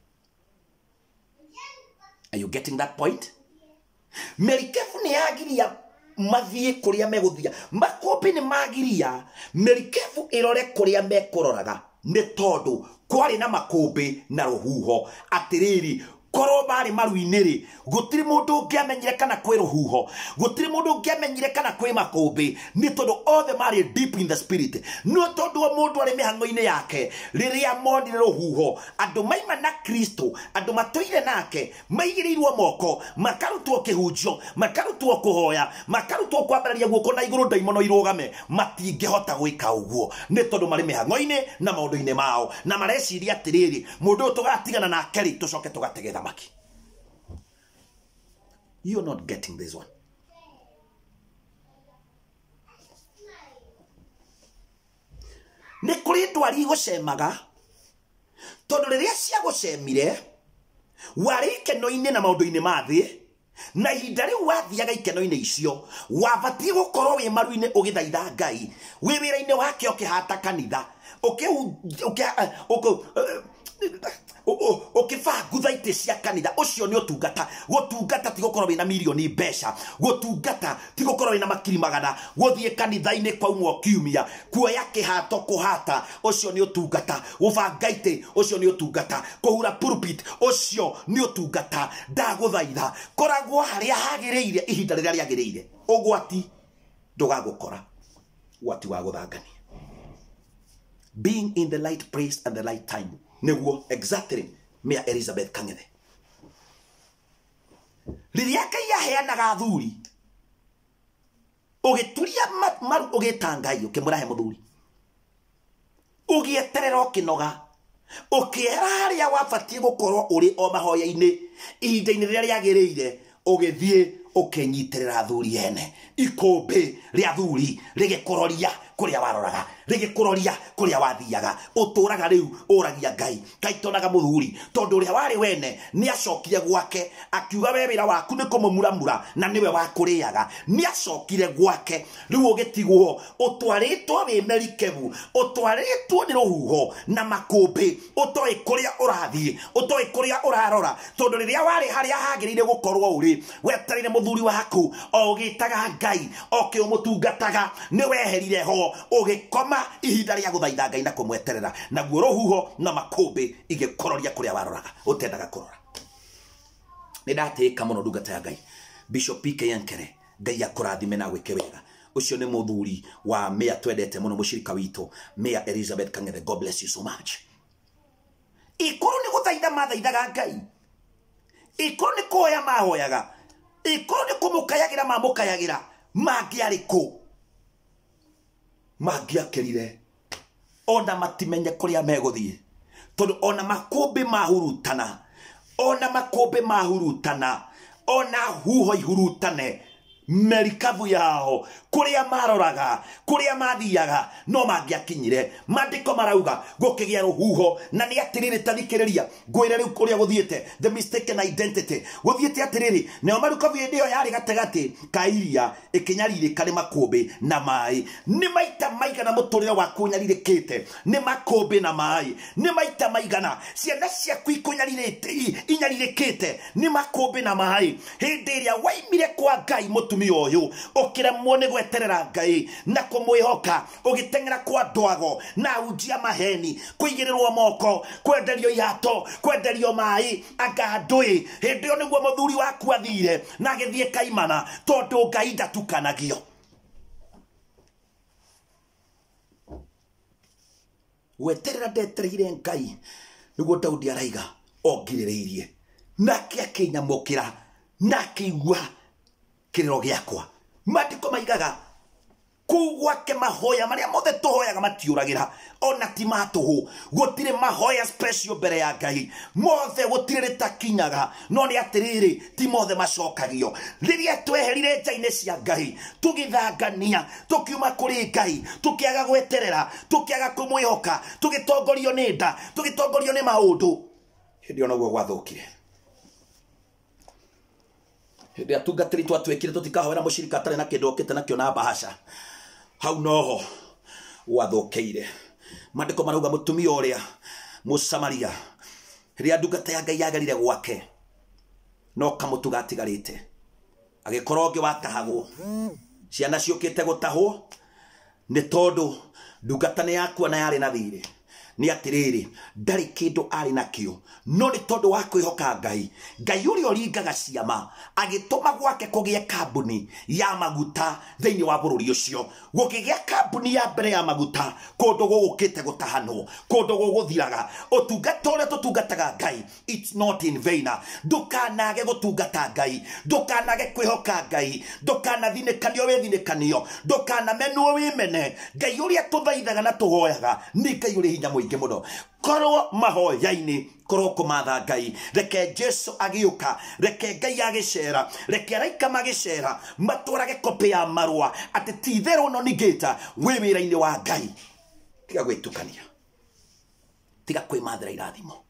Are you getting that point? Merikefu ni agiria mathie kuria meguthia makumbi ni magiria merikefu irore kuria mekuroraga ni tondu kwari na makumbi na ruhuho atiriri koro bari maruiniri gutiri mundu ngiamenyire kana kwi ruhuho gutiri mundu ngiamenyire kana kwi makumbi ni tondu othe mari deep in the spirit no tondu mundu ari mihango-ini yake riria monire ruhuho andu maima na Kristo andu matoire nake maigirirwo moko makarutwo kihunjio makarutwo kuhoya makarutwo kwambararia guoko na iguru ndaimono irugame matingihota gwika uguo ni tondu mari mihango-ini na maundu-ini mao na mareciria atiriri mundu tugatigana nake ri tucoke tugatege thamaki. You're not getting this one. Ni kuri ndwari gucemaga tondu riria cia gucemire wari ikeno-ini na maundu-ini mathi na ihinda riu wathiaga ikeno-ini icio wabatie gukorwo wi maru-ini ugithaitha Ngai wi wira-ini wake ukihata kanitha uki uki ukifa guthaite cia kanitha ucio ni utungata gutungata ti gukorwo wina milioni mbeca gutungata ti gukorwo wina makiri magana guthie kanitha-ini kwa umwe kiumia kuoya kihato kuhata ucio ni utungata ubangaite ucio ni utungata kuhura pulpit ucio ni utungata ndaguthaitha koragwo haria hagiriire ihinda riria riagiriire ugwati ndugagukora wati wa guthangania. Being in the light place and the light time neguo exactly Mia Elizabeth Kang'ethe riria Ngai aheanaga athuri ugituria maru ugita Ngai ukimurahe muthuri ugieterera ukinoga ukiera haria wabatie gukorwo uri o mahoya-ini ihinda-ini riria riagiriire ugithie ukenyiterera athuri ene ikumbi ria athuri rigikuroria kuria waroraga rigikuroria kuria wathiaga uturaga riu uragia Ngai kaitonaga muthuri tondu ria wari wene ni acokire gwake akiuga we wira waku ni kumumuramura na niwe wakuriaga ni acokire gwake riu ugitigwo utwaritwo wi merikebu utwaritwo ni ruhuho na makumbi utoi kuria urathie utoi kuria urarora tondu riria wari haria hagirire gukorwo uri weterire muthuri waku o ugitaga Ngai o kiumutungataga ni weherire ho ugikoma ihinda ria guthaitha Ngai na kumweterera naguo ruhuho na makumbi igikororia kuria waroraga utendaga kurora. Ni ndatika muno ndungata ya Ngai Bishop P K Yankere Ngai akurathime na gwike wega ucio ni muthuri wa Mia twendete muno mushirika witu Mia Elizabeth Kang'ethe. God bless you so much. Ikuru ni guthaitha mathaithaga Ngai ikuru ni kuoya mahoyaga ikuru ni kumukayagira mamukayagira mangiariku magiakirire ona matimenye kuria meguthie tondu ona makumbi mahurutana ona makumbi mahurutana ona huho ihurutane merikabu yao kuria maroraga kuria mathiaga no mangiakinyire mandiko marauga gukigia ruhuho na ni atiriri tathikiriria ngwire riu kuria guthiete the mistaken identity guthiete atiriri ne marukabu ndio yari gategati kairia ikinyarire kare makumbi na mai ni maita maigana muturire waku nyaririkite ni makumbi na mai ni maita maigana ciana ciaku ikunyarire inyaririkite ni makumbi na mai hindi iria waimire kwa Ngai mutumi uyu ukira muone gweterera Ngai na kumwihoka ugitengera kwa ndwago na ujia maheni kuigirirwo moko kwenderio yato kwenderio mai agandui hindi yo niguo muthuri waku athire na githie kaimana tondu Ngai ndatukanagio. Weterera ndetereire Ngai niguo Daudi araiga ongiririirie nake akinyamukira nakigwa kiriro giakwa mandiko maigaga kugwake mahoya maria mothe tuhoyaga matiuragira ona ti matuhu gutire mahoya special mbere ya Ngai mothe gutire ritakinyaga no ni atiriri ti mothe macokagio riria tweherire nja-ini cia Ngai tugithangania tukiuma kuri Ngai tukiaga gweterera tukiaga kumwihoka tugitongorio ni nda tugitongorio ni maundu hindi ona guo gwathukire hindi atungatiri twatwekire tutikahoera mushirika atari na kindu okite nakio na bahasha hau noho wathukeire. Mandiko marauga mutumia uria Musamaria ria ndungata ya Ngai yagarire gwake no kamutugatigarite agikorwo ngi watahagwo ciana ciukite gutahwo ni tondu ndungata ni yakua na yari na thiri ni atiriri ndari kindu ari nakio no ni tondu wa kwihoka Ngai Ngai uri oringaga ciama agituma gwake kugie kambuni ya maguta thiini wa bururi ucio gukigia kambuni ya mbere ya maguta kundu gugukite gutahanwo kundu guguthiraga utungata uria tutungataga Ngai it's not in vain. Ndukanage gutungata Ngai ndukanage kwihoka Ngai ndukanathinikanio withinikanio ndukanamenwo wimene Ngai uria tuthaithaga na tuhoyaga ni Ngai uri hinya muingi muno korwo mahoya-ini korwo kumatha Ngai reke Jesu agiuka reke Ngai agicera reke araika magicera matwarage kopi ya marua ati tithero no nigita wi wira-ini wa Ngai tiga gwitukania tiga kwimathira irathimo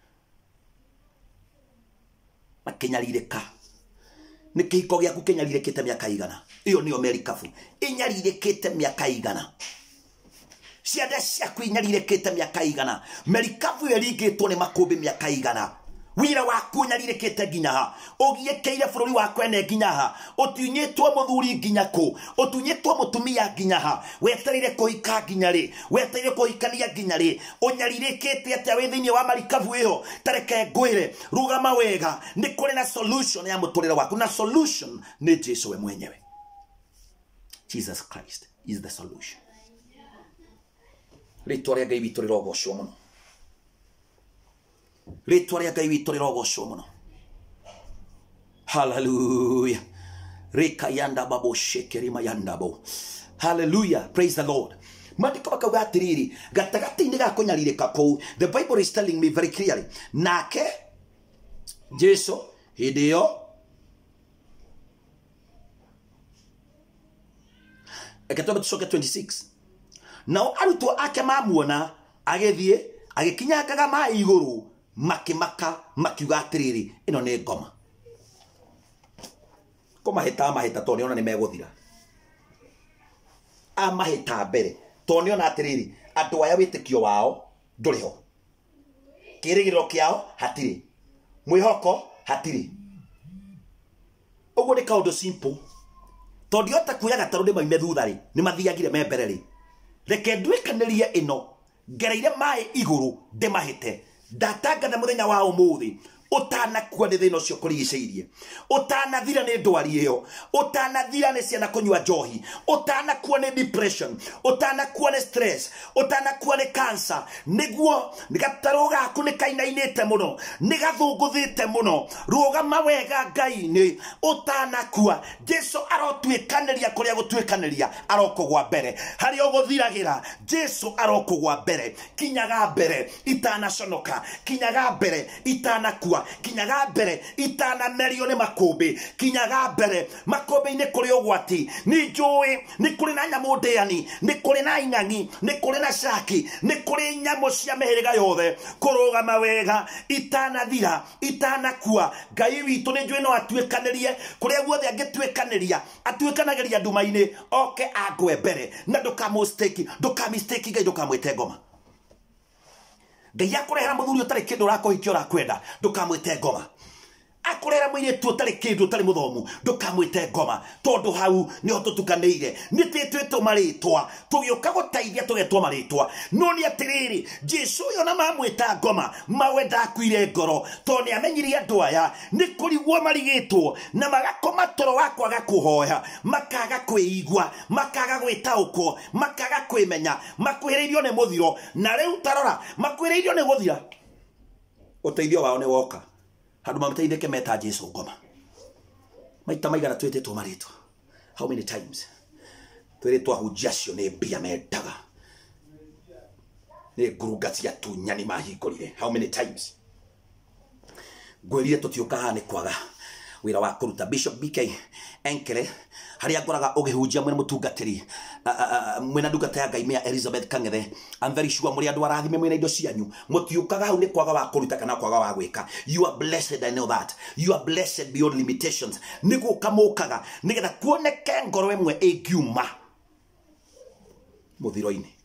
makinyaririka ni kihiko giaku kinyaririkite miaka igana iyo niyo merikabu inyaririkite miaka igana cianda ciaku inyaririkite miaka igana merikabu yaringitwo ni makumbi miaka igana wira waku nyaririkite nginya ha ugiekeire bururi waku ene nginya ha utunyitwo muthuri nginya ku utunyitwo mutumia nginya ha weterire kuhika nginya ri weterire kuhikania nginya ri unyaririkite atia wi thiini wa marikabu iyo tareke ngwire rugama wega ni kuri na solution ya muturire waku na solution ni Jesu we mwenyewe. Jesus Christ is the solution. Ritwa ria Ngai witu rirogocwo muno ritwa ria Ngai witu rirogocwo muno hallelujah rika yanda babo shekeri mayanda bo hallelujah praise the Lord. Mandiko bakauga atiriri gatagati-ini ga kunyaririka kou the Bible is telling me very clearly nake Jesu hindi iyo ekatoba tusoke twenty-six nao arutwo ake mamuona agithie agikinyakaga ma iguru makimaka makiuga atiriri ino ni ngoma komahita mahita toni ona ni meguthira amahita mbere toni ona atiriri andu aya witikio wao nduriho kirigiro kiao hatiri mwihoko hatiri uguo ni kaundu simple tondi ota kuya gataru ni maime thuthari ni mathiagire me mbere ri reke ndwikanirie ino ngereire mai iguru ndimahite ndatangatha muthenya wa umuthi utanakua ni thina ucio kurigiceirie utanathira ni ndwari iyo utanathira ni ciana kunywa njohi utanakua ni depression utanakua ni stress utanakua ni cancer niguo nigataru gaku ni kainainite muno nigathunguthite muno rugama wega Ngai-ini utanakua Jesu arotwikaniria kuria gutwikaniria arokugwa mbere hari uguthiragira Jesu arokugwa mbere kinyaga mbere itanaconoka kinyaga mbere itanakua kinyaga mbere itana merio ni makumbi kinyaga mbere makumbi-ini kuri ugwati ni njui ni kuri na nyamu ndeani ni kuri na ing'ang'i ni kuri na shaki ni kuri nyamu cia mihiriga yothe kurugama wega itanathira itanakua Ngai witu ni njui no atwikanirie kuria guothe angitwikaniria atwikanagiria nduma-ini oke agwe mbere na ndukamustake ndukamistake Ngai ndukamwite ngoma Ngai akurehera muthuri utari kindu urakuhikia urakwenda ndukamwite ngoma akurehera mwiritu utari kindu utari muthomu ndukamwite ngoma tondu hau niho tutukanire nititwitwo maritwa tugiuka gutaithia tugetwo maritwa no ni atiriri Jesu yo na mamwita ngoma mawe ndakwire ngoro to ni amenyirie andu aya ni kurigwo marigitwo na magakoma toro wakwa gakuhoya makaga kwigwa makaga gwitauko makaga kwimenya makwiririo ni muthiro na riu tarora makwiririo ni guthira uteithio wao ni woka handu mamteithike meta Jesu ngoma maita maigana twititwo maritwa how many times twiritwa hujacio ni mbia mendaga ni ngurunga cia tunyani mahingurire how many times ngwirire tutioka hane kwaga wira wa kuruta Bishop B K Enkere haria ngoraga ugihunjia mwene mutungatiri mwena ndungata ya Ngai Mia Elizabeth Kang'ethe. I'm very sure muri andu arathime mwena indo cianyu mutiukaga hau ni kwaga wa kuruta kana kwaga wa gwika. You are blessed, I know that. You are blessed beyond limitations. Niguo kamukaga nigetha kuoneke ngoro imwe ingiuma muthiro-ini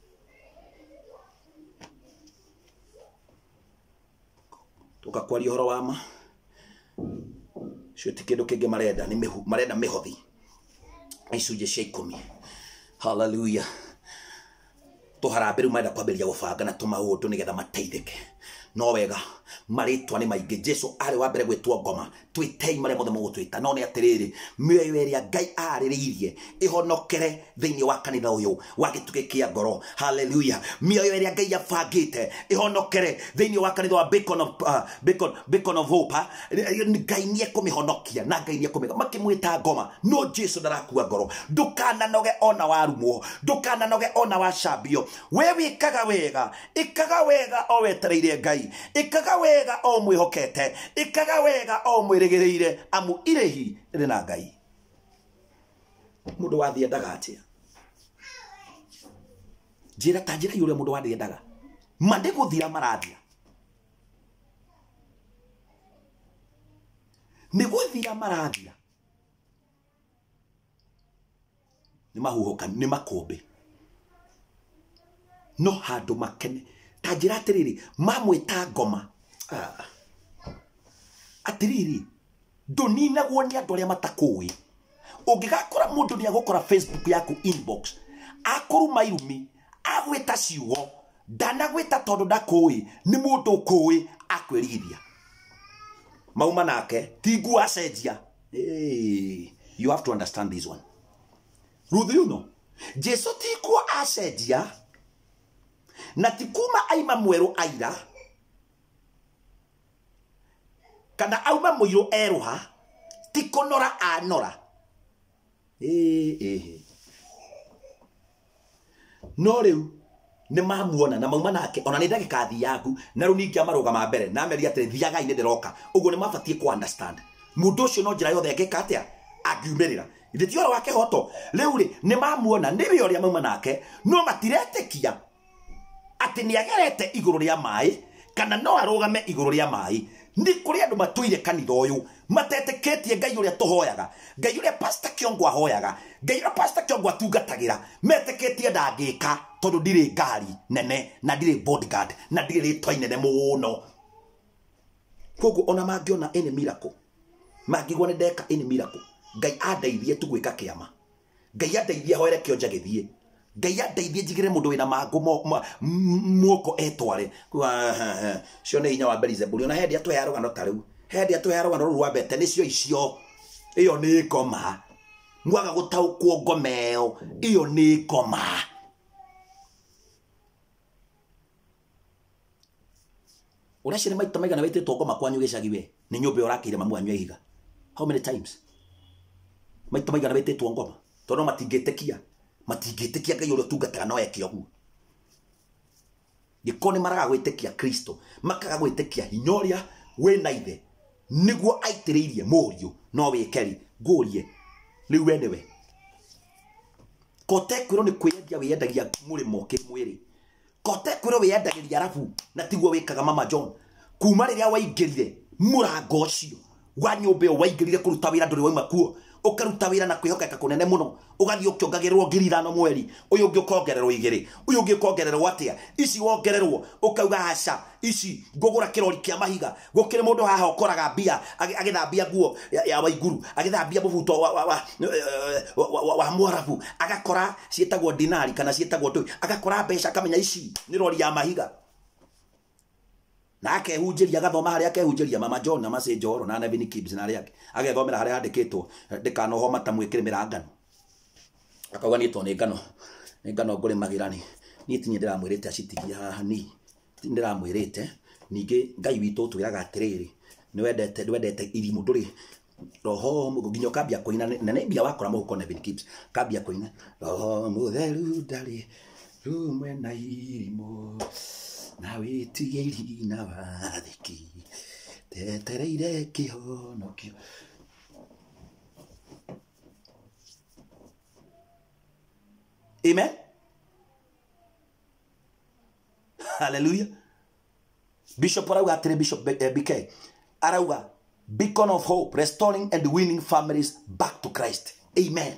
tukakwaria horo wa ma cio ti kindu kingi marenda ni mihu marenda mihothi icunje cia ikumi. Hallelujah. tuharambe maenda kwamberia gubanga na tumaundu nigetha mateithike no wega maritwa ni maingi Jesu ari wa mbere gwitwo ngoma twitei mare mothe mugutwita no ni atiriri mioyo eria Ngai aririirie ihonokere thiini wa kanitha uyu wa gituke kia ngoro hallelujah mioyo eria Ngai abangite ihonokere thiini wa kanitha wa Beacon of uh, Beacon Beacon of Hope Ngai nie kumihonokia na Ngai nie kumiga makimwita ngoma no Jesu ndarakua ngoro ndukananoge ona warumwo ndukananoge ona wacambio we wikaga wega ikaga wega o wetereire Ngai ikaga wega o mwihokete ikaga wega o mwirigireire amu irehi rina Ngai mundu wathie ndaga atia njira ta njira yule mundu wathie ndaga mande guthira marathia ni guthira marathia ni mahuhoka ni makombe no handu makene ta njira atiriri mamwita ngoma ah. atiriri nduninagwo ni andu aria matakui ungigakora mundu ni agukora Facebook yaku inbox akuruma irumi agwita ciugo ndanagwita tondu ndakui ni mundu ukui akwirithia mauma nake tingu acenjia hey, you have to understand this one Ruth you know Jesu tingu acenjia na tikuma aima mweru aira kana auma muiru eruha tikonora anora eh eh no riu ni mamuona na mauma nake ona ni ndagika thiagu na ru ningi amaruga ma mbere na meri ati thiaga ine ndiroka uguo ni mabatie ku understand mundu ucio no njira yothe ngeka atia angiumerira nditiora wake hoto riu ri ni mamuona ni we oria mauma nake no matiretekia ati ni agerete iguru ria mai kana no arugame iguru ria mai ni kuri andu matuire kanitha uyu mateteketie Ngai uria tuhoyaga Ngai uria pastor Kiongo ahoyaga Ngai uria pastor Kiongo atungatagira meteketie ndangika tondu ndire ngari nene na ndire bodyguard na ndire ritwa inene muno koguo ona mangiona any miracle mangigwa ni ndeka any miracle Ngai andeithie tugwika kiama Ngai andeithie hoere kionja githie Ngai andeithie njigire mundu wina mangu muoko etware cio ni inya wa Beelzebul ona hendi atwe yarugano ta riu hendi atwe yarugano rwa bete nicio icio iyo ni ngoma ngwaga gutaukwo ngomeo iyo ni ngoma ura cire maita maigana wetitwo ngoma kwanyu gicagi we ni nyumba urakire mamu anyu ihiga how many times maita maigana wetitwo ngoma tono matingetekia matingetekia Ngai uria tungataga no eke ogu gikoni maraga gwitekia Kristo makaga gwitekia hinyoria we na ithe niguo aitiriirie murio no wikeri ngurie riu we niwe kote kwiro ni kwiyendia wiyendagia murimo kimwiri kote kwiro wiyendagiria arabu na tiguo wikaga Mama John kuma riria waingirire murango ucio wa nyumba waingirire kuruta wira nduri waima kuo ukaruta wira na kwihokeka kunene muno ugathio kiongagirwo ngiri ithano mweri uyu ungi ukongererwo igiri uyu ungi ukongererwo atia ici wongererwo ukauga aca ici ngugura kirori kia mahiga gukire mundu haha ukoraga mbia agithambia nguo ya Waiguru agithambia mubuto wa wa wa Mwarabu agakora cietagwo dinari kana cietagwo tu agakora mbeca kamenya ici ni rori ya mahiga na akehunjiria gathoma haria akehunjiria Mama John na Mase Njoro na Nevin Kibs na aria agethomera haria handikitwo ndikanoho matamwikire mirangano akauga ni to ni ngano ni ngano ngure magirani ni tinye ndiramwirite acitigia haha ni ndiramwirite ningi Ngai witu twiraga atiriri ni wendete ndwendete irimu nduri roho muginyo kambia koina na ne bia wakora muko Nevin Kibs kambia koina roho mutheru ndari rumwe na irimu na witigiri na wathiki tetereire kihonokio amen hallelujah Bishop arauga atire Bishop B K arauga Beacon of Hope restoring and winning families back to Christ amen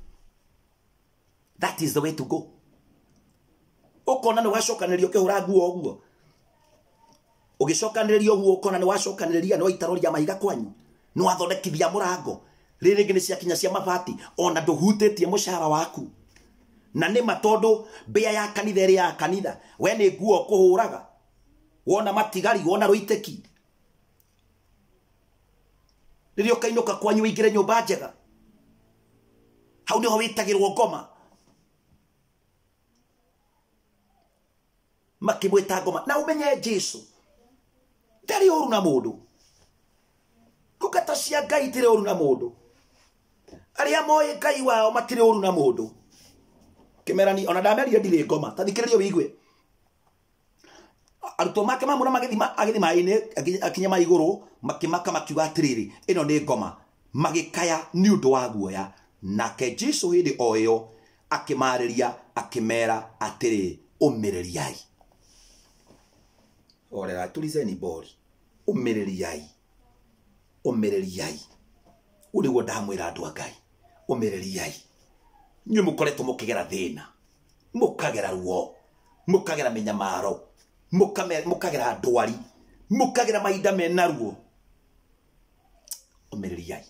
that is the way to go ukona ni washokaniririo kihura nguo oguo ugicokaniririo oguo ukona ni washokaniriria ni waitaroria mahiga kwanyu ni wathondekithia murango riri ngi ni cia kinya cia mabati ona nduhutetie mushara waku na nĩ matondu mbia ya kanitha ĩrĩ ya kanitha we nĩ nguo kuhuraga wona matigari wona ruiteki ririo kainuka kwanyu ingire nyumba njega hau niho witagirwo ngoma makimwita ngoma na umenye Jesu ndari oru na mundu kugata cia Ngai ndiri oru na mundu aria moye Ngai wao matire oru na mundu kimerani ona ndameria ndire ngoma tathikiririo wigwe aruto make mamura magithima agithima ine akinya maiguru makimaka makiuga atiriri ino ni ngoma magikaya ni undu wa guoya nake Jesu hindi o iyo akimariria akimera atiri umiririai orera tulizeni bori umiririai umiririai uri wo ndamwira andu a Ngai umiririai nyu mukoretwo mukigera thina mukagera ruo mukagera minyamaro mukame mukagera ndwari mukagera maida mena ruo umiririai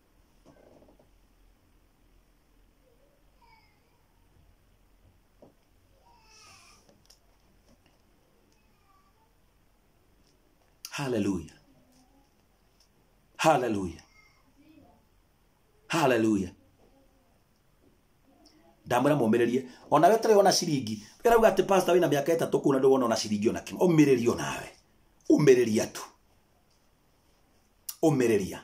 hallelujah hallelujah hallelujah ndamwira mumirerie ona we tare ona ciringi erauga ati pastor wina miaka itatu kuna ndo wona ona ciringi ona kimo umirerio nawe umireria tu umireria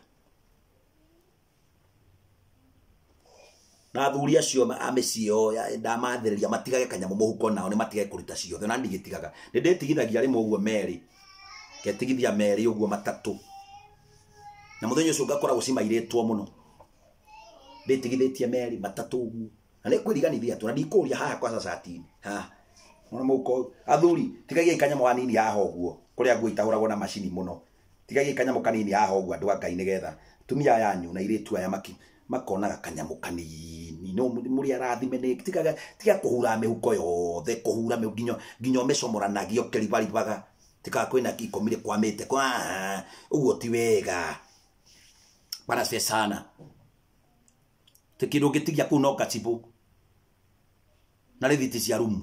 na thuri acio amecio ya ndamathiriria matigage kanyamu muhuko nao ni matigage kurita ciothe na ndigitigaga ndi ndetigithagia rimwe uguo meri ketigithia meri uguo matatu na muthenyo ucio ngakora gucimairitwo muno ndetigithitie meri matatu uguo na ne kwiriganithia tu na ndikuria haha kwa sasa atini ha ona muko athuri tigagie kanyamu wanini haha uguo kuria ngui tahuragwo na machini muno tigagie kanyamu kanini haha uguo andu a Ngai nigetha tumia yanyu na iritu aya maki makonaga kanyamu kanini no muri arathime ni tigaga tiga kuhura mihuko yothe kuhura me ginyo ginyo mesomoranagia keribaribaga tika kwina kikomire kwamite kwa uguo ti wega para sana tekido getigia kuno kachibu na reviti cia rumu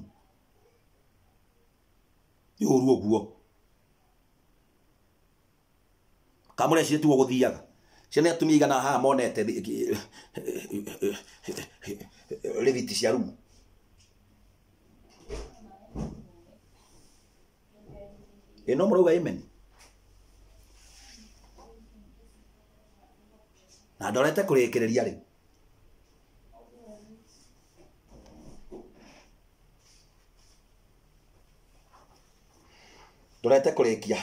yoru oguo kamure cie tu guthiaga ciana tumia na ha monete reviti cia rumu eno murauga amen na ndorete kurikireria ri ndorete kurikia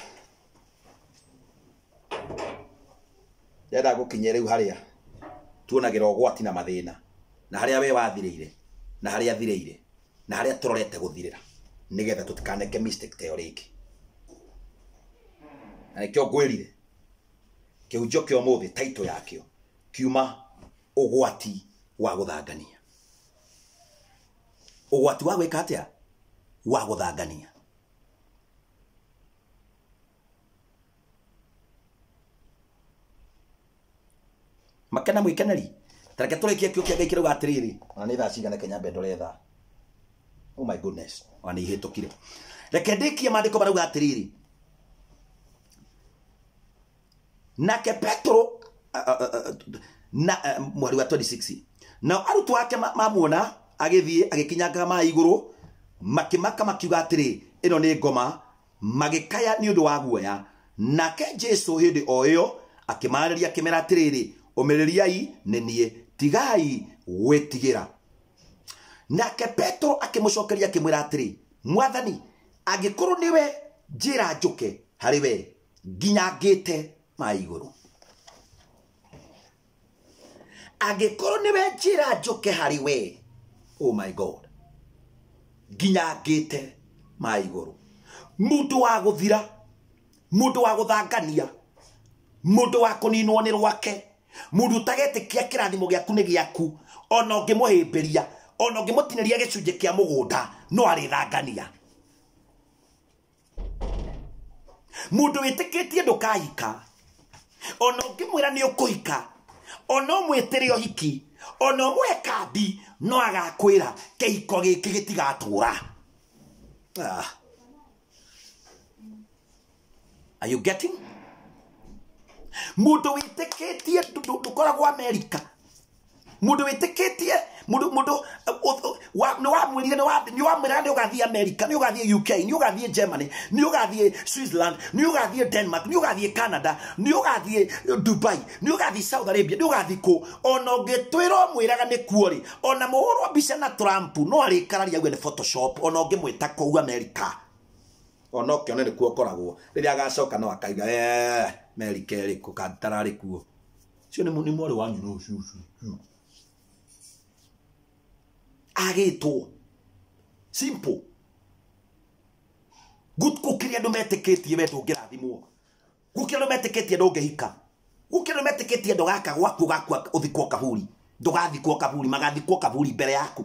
yenda gukinya riu haria tuonagira ogwati na mathina na haria we wathirire na haria thirire na haria turorete guthirira nigetha tutikaneke mistake te oriki na kyo gwirire kiunjo kyo muthi title yakyo kiuma ogwati wa guthangania ogwati wa gwika atia wa guthangania makena mwikeneri tareke turekie kyo kia gaikiro gatiriri na ni tha cigana Kenya bendore tha oh my goodness ani hitukire reke ndikie mandiko barauga atiriri nake Petro uh, uh, uh, na uh, mwari wa twenty-six na arutu wake mamuona agithie agikinyaga ma iguru makimaka makiuga atiri ino ni ngoma magikaya ni undu wa guoya nake Jesu hindi o iyo akimariria kimera atiriri umiririai nenie tigai wetigira nake Petro akimucokeria kimwira atiri mwathani agikuru niwe njira njuke hariwe ginya ngite maiguru agikoro niwe njira njuke hariwe oh my God ginya ngite maiguru mundu wa guthira mundu wa guthangania mundu wa kuninwo ni rwake mundu tagetikia kirathimo giaku ni giaku ona ungimuhimbiria ona ungimutiniria gicunje kia mugunda no ari thangania mundu witikitie ndukaika ona ngimwira ni ukuika ona mwitirio hiki ono mwe kabi no agakwira keiko giki gitigatura. Ah. Are you getting? Mudo witeketie dukoragwo America. Mudo witeketie mudo mudo wa no wa mwirire no wa ni wa mwirire no gathie America, ni ugathie U K, ni ugathie Germany, ni ugathie Switzerland, ni ugathie Denmark, ni ugathie Canada, ni ugathie Dubai, ni ugathie Saudi Arabia, ni ugathie ko ono getwiro mwiraga ni kuori ona muhoro bica na Trump no ari kararia gwe ni Photoshop ono ngemwita ko America. Ono kione ni kuo koragwo riria agacoka no akaiga eh America ri ko kantarari kuo cio ni ni mwori wanyu no ciu agito simple good kukiria ndo meteketie wetu ngirathimwo gukiria ndo meteketie ndo ngehika gukiria ndo meteketie ndo gaka gwaku gakwa uthikwo kaburi ndo gathikwo kaburi magathikwo kaburi mbere yaku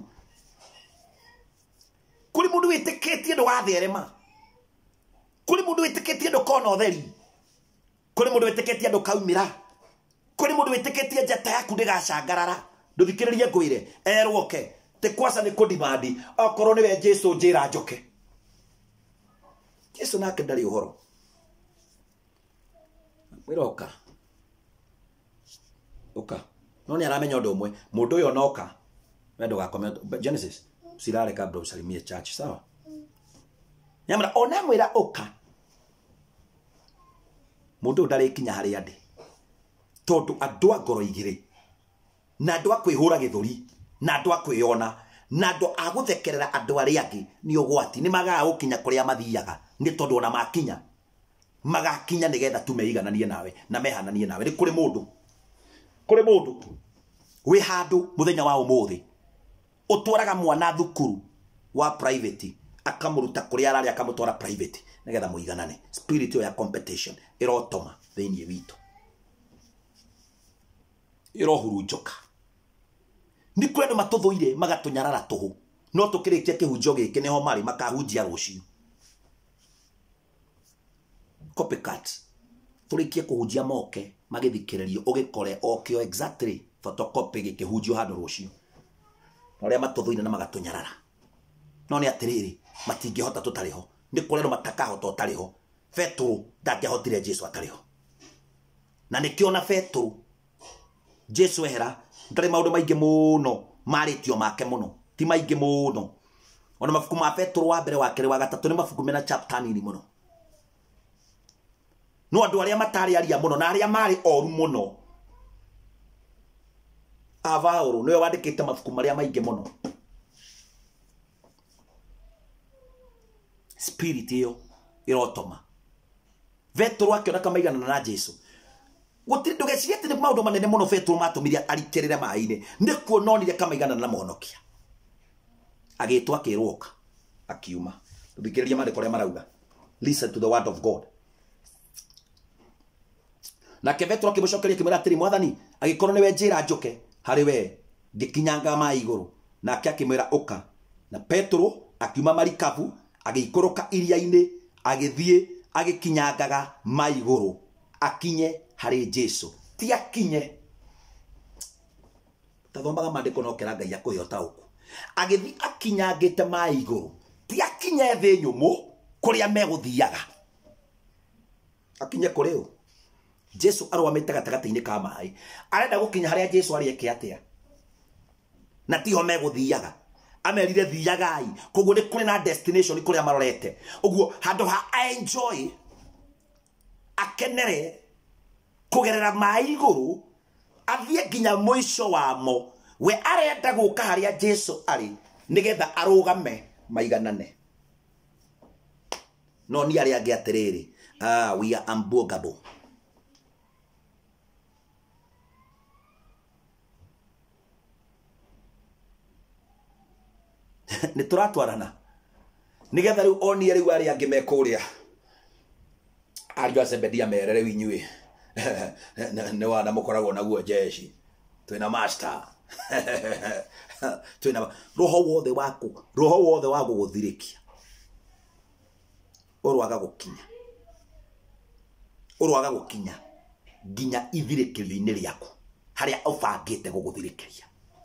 kuri mundu witeketie ndo gatherema kuri mundu witeketie ndo kona utheri kuri mundu witeketie ndo kaumira kuri mundu witeketie njata yaku ndigacangarara nduthikiririe ngwire erwoke te kwasa ni kodimandi akoro ni we Jesu njira njoke Jesu nake ndari uhoro wiroka oka no ni aramenya ndo umwe mundu uyo noka wendo gakome Genesis sirare kabla usalimie church sawa nyamara ona mwira oka mundu ndari kinya hari andi tondu andu agoro igire na andu akwihura githuri na andu akwiyona na andu aguthekerera andu ari angi ni ugwati ni magaa gukinya kuria mathiaga ni tondu ona makinya magakinya nigetha tumeigananie nawe na mehananie nawe ni kuri mundu kuri mundu wi handu muthenya wa umuthi utwaraga mwana thukuru wa private akamuruta kuria arari akamutwara private nigetha muiganane spirit ya competition irotoma thini witu irohurunjoka ni kwendo matuthuire magatunyarara tuhu no tukirikia kihunjo giki niho mari makahunjia rucio copycat turikie kuhunjia moke magithikiririo ugikore okio exactly photocopy giki hunjio handu rucio noria matuthuire na magatunyarara no ni atiriri matingihota tutariho ni kurero matakahota utariho Petro ndangihotire Jesu atariho na nikiona Petro Jesu ehera ndari maundu maingi muno maritio make muno ti maingi muno ona mafuku ma Petro wa mbere wa kere wa gatatu ni mafuku mena chapter nini muno no andu aria matari aria muno na aria mari oru muno avauru no wandikite mafuku maria maingi muno spirit iyo irotoma Petro akiona kama igana na Jesu gutiri ndugecirie ni maundu manene muno Petro matumiria arikerere maine ni kuononire kama igana na monokia agitwa akiroka akiuma ndikiriria mari koria marauga listen to the word of God na ke Petro akimucokeria kimera atiri mwathani agikorwo ni we njira njoke hari we ngikinyanga ma iguru na ke akimera uka na Petro akiuma marikabu agikoroka iria-ini agithie agikinyangaga ma iguru akinye hari Jesu ti akinye tathombaga mandiko no kera Ngai akuhota uku agithi akinyangite ma iguru ti akinye thi nyumu kuria meguthiaga akinye kureo Jesu arwamite gatagata-ini ka mai arenda gukinya haria Jesu ari eke atia na tiho meguthiaga amerire thiagai koguo ni kuri na destination kuria marorete uguo handu ha enjoy akenere kugerera mai iguru athie nginya mwisho wamo we arenda guka haria Jesu ari nigetha arugame maiganane no ni ari angi atiriri ah we are unbogable ni turatwarana nigetha riu oni riu ari angi mekuria ario Zebedia merere winyui ne wana mukoragwo naguo jeshi twina master twina roho wothe waku roho wothe wagu guthirikia urwaga gukinya urwaga gukinya ginya ithirikirio-ini riaku haria ubangite guguthirikiria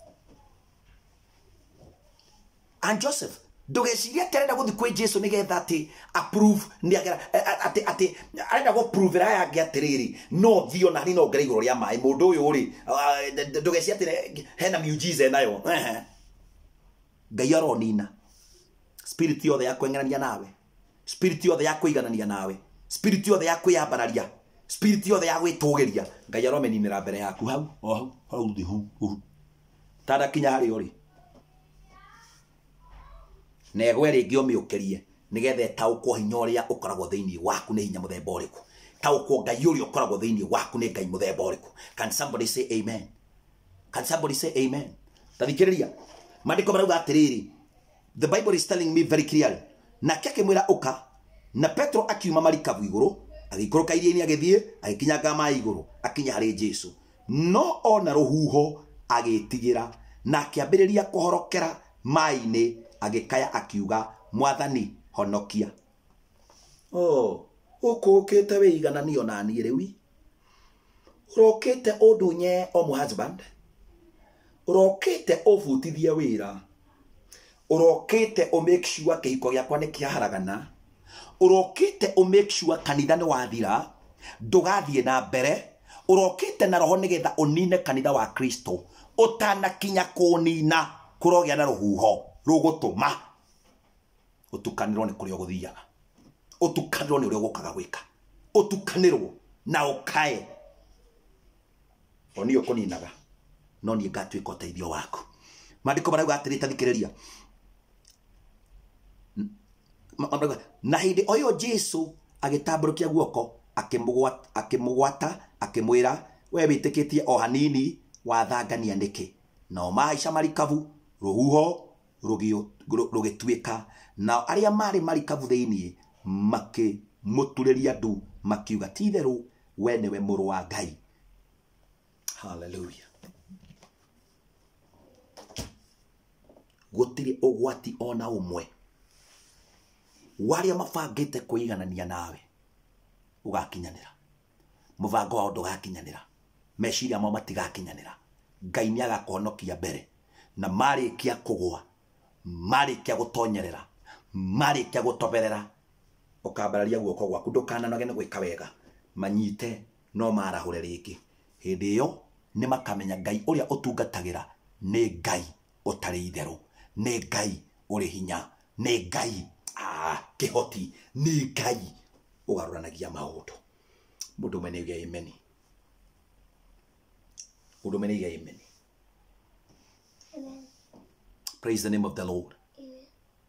and Joseph ndugeciria terenda guthi kwi Jesu nigetha ati approve ni agera ati ati arenda go prove ra yangi atiriri no thio na ni no ngere iguru ria mai mundu uyu ri ndugeciria ati hena miujiza nayo Ngai aronina spirit yothe ya kwengerania nawe spirit yothe ya kuiganania nawe spirit yothe ya kwiyambararia spirit yothe ya gwitugiria Ngai aromeninira mbere yaku hau o hau hau thi hu tada kinya hari uri negwe ringi umiukirie nigethe taukwo hinya uria ukoragwo thiini waku ni hinya muthemba uriku taukwo Ngai uria ukoragwo thiini waku ni Ngai muthemba uriku. Can somebody say amen? Can somebody say amen? Tathikiriria mandiko marauga atiriri, the Bible is telling me very clearly, na keke mwira uka na Petro akiuma marikabu iguru agikoroka iria-ini agithie agikinyaga mai iguru akinya hari Jesu no ona ruhuho agitigira na akiambiriria kuhorokera mai-ini agikaya akiuga Mwathani honokia. Oh, ukukite wigananio na ni riwi urokite udunye o mu husband urokite uvutithie wira urokite o make sure kihiko giakwa ni kiaharagana urokite o make sure kanitha ni wathira ndugathie na mbere urokite na roho nigetha unine kanitha wa Kristo utanakinya kunina kurogia na ruhuho rugutuma utukanirwo ni kuria guthiaga utukanirwo ni uria gukaga gwika utukanirwo na ukae onio kuninaga no ni ngatwika uteithio waku. Mandiko marauga atiri tathikiriria na hindi oyo Jesu agitamburukia guoko akimugwata akimugwata akimwira we bitikitie o hanini wathangania niki no maica marikabu ruhuho rugio rugitwika na aria mari marikabu thiini make muturiria ndu makiuga titheru we niwe muru wa Ngai. Hallelujah. Gutiri ogwati ona umwe waria mabangite kuiganania nawe ugakinyanira mubango wa undu gakinyanira meciria mo matigakinyanira Ngai ni agakonokia mbere na marikia kugwa marikia gutonyerera marikia gutoberera ukambararia guoko gwaku ndukananoge ni gwika wega manyite no marahure ringi hindi iyo ni makamenya Ngai uria utungatagira ni Ngai utari itheru ni Ngai uri hinya ni Ngai ah kihoti ni Ngai ugaruranagia maundu mundu menege amen mundu menege amen. Amen. Praise the name of the Lord. Amen.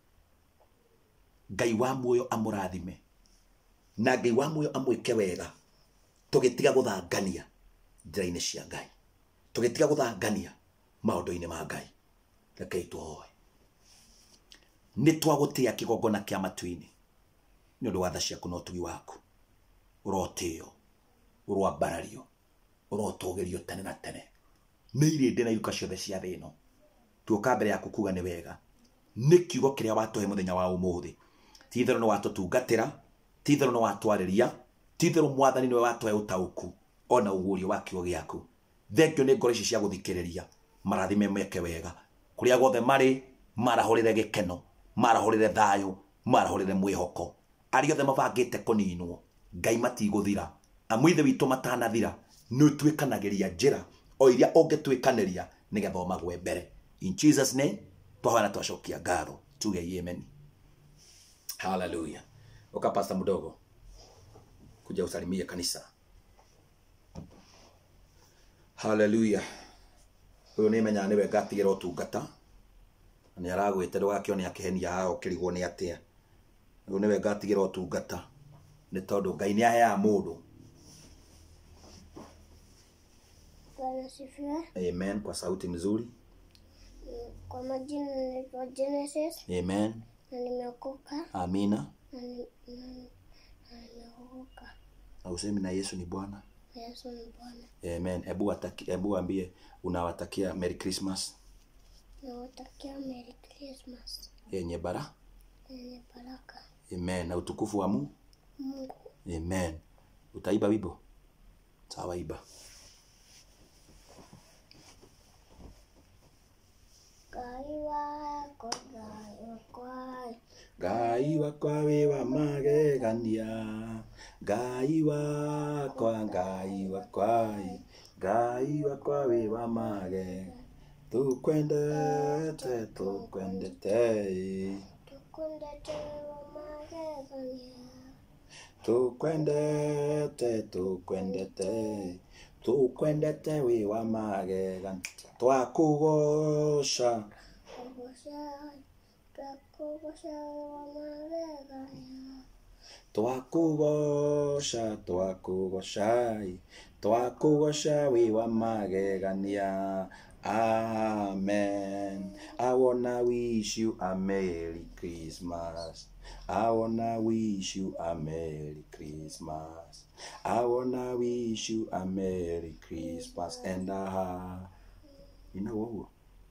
Ngai wa muoyo amurathime na Ngai wa muoyo amwike wega tugitiga guthangania njira-ini cia Ngai tugitiga guthangania maundu-ini ma Ngai rekei tuhoe ni twagutia kigongona kia matu-ini ni undu wa tha ciaku no tugi waku urotio urwambarario urotogerio tene na tene ni irinde na iruka ciothe cia thi ino tuoka mbere yaku kuga ni wega ni kiugo kiria watuhe muthenya wa umuthi tithero no watutungatira tithero no watwariria tithero Mwathani ni watuhe utauku ona ugurio wa kiugo giaku thengio ni ngoro ici cia guthikiriria marathime meke wega kuria gothe mari marahurire gikeno marahurire thayo marahurire mwihoko ariothe mabangite kuninwo Ngai matiguthira amwithe witu matanathira no twikanagiria njira o iria ungitwikaniria nigetha omagwe mbere in Jesus name twahana twashokia ngatho tuge amen. Hallelujah. Oka pastor mdogo kuja usalimie kanisa. Hallelujah. Uyu ni menya niwe ngatigira utungata ni aragwite ndugakionea kihenia hao kirigwo ni atia uyu niwe ngatigira utungata ni tondu Ngai ni ahea mundu. Bwana sifiwe. Amen. Kwa sauti mzuri. Kwa majina naitwa Genesis. Amen. Na nimeokoka. Amina. Na nimeokoka. Na usemi na Yesu ni Bwana. Yesu ni Bwana. Amen. Ebu ataki, ebu ambie unawatakia Merry Christmas. Nawatakia Merry Christmas. Yenye bara. Yenye baraka. Amen. Na utukufu wa Mungu. Mungu. Amen. Utaiba wimbo? Sawa, iba. Ngai wako Ngai Ngai wakwa we wa magegania Ngai wakwa Ngai wakwa Ngai wakwa we wa mage tukwendete tukwendete tukwendete wa magegania tukwendete tukwendete tukwendete we wa magegania twakugosha twakugosha twakugosha twakugosha we wa magegania. Amen. I wanna wish you a Merry Christmas. I wanna wish you a Merry Christmas. I wanna wish you a Merry Christmas and a you know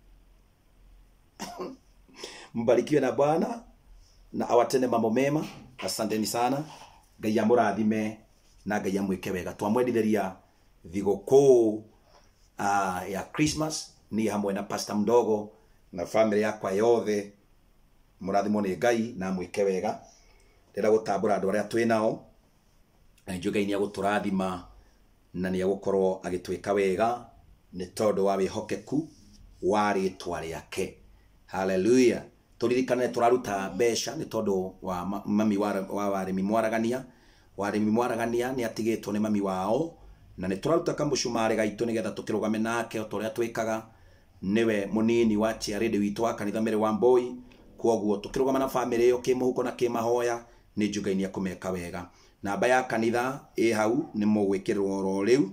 mbarikiwe na Bwana na awatende mambo mema. Asanteni sana. Ngai amurathime na Ngai amwike wega. Twamwendithĩria thigũkũ Uh, ya Christmas ni hamwe na pastor mdogo na family yakwa yothe. Murathimo ni Ngai na mwike wega. Ndĩra gũtambũra andũ arĩa twĩ nao na Ngai ni agũtũrathima na ni agũkorwo agĩtwĩka wega nĩ tondũ wa wĩhokeku wa rĩĩtwa rĩake. Hallelujah. Tũririkane tũraruta mbeca nĩ tondũ wa mami wa warĩmi mwaragania. Warĩmi mwaragania nĩ atigĩtwo nĩ mami wao na nĩ tũraruta kamũcumarĩ gaitũ nĩgetha tũkĩrũgame nake o torĩa twĩkaga. Niwe mũnini wa ciarĩndĩ witũ wa kanitha Mary Wambui, kwoguo tũkĩrũgama na family ĩyo kĩmũhuko na kĩmahoya nĩ Ngai nĩ akũmeka wega. Namba ya kanitha ĩ hau nĩ mũgwĩkĩrwo ro rĩu.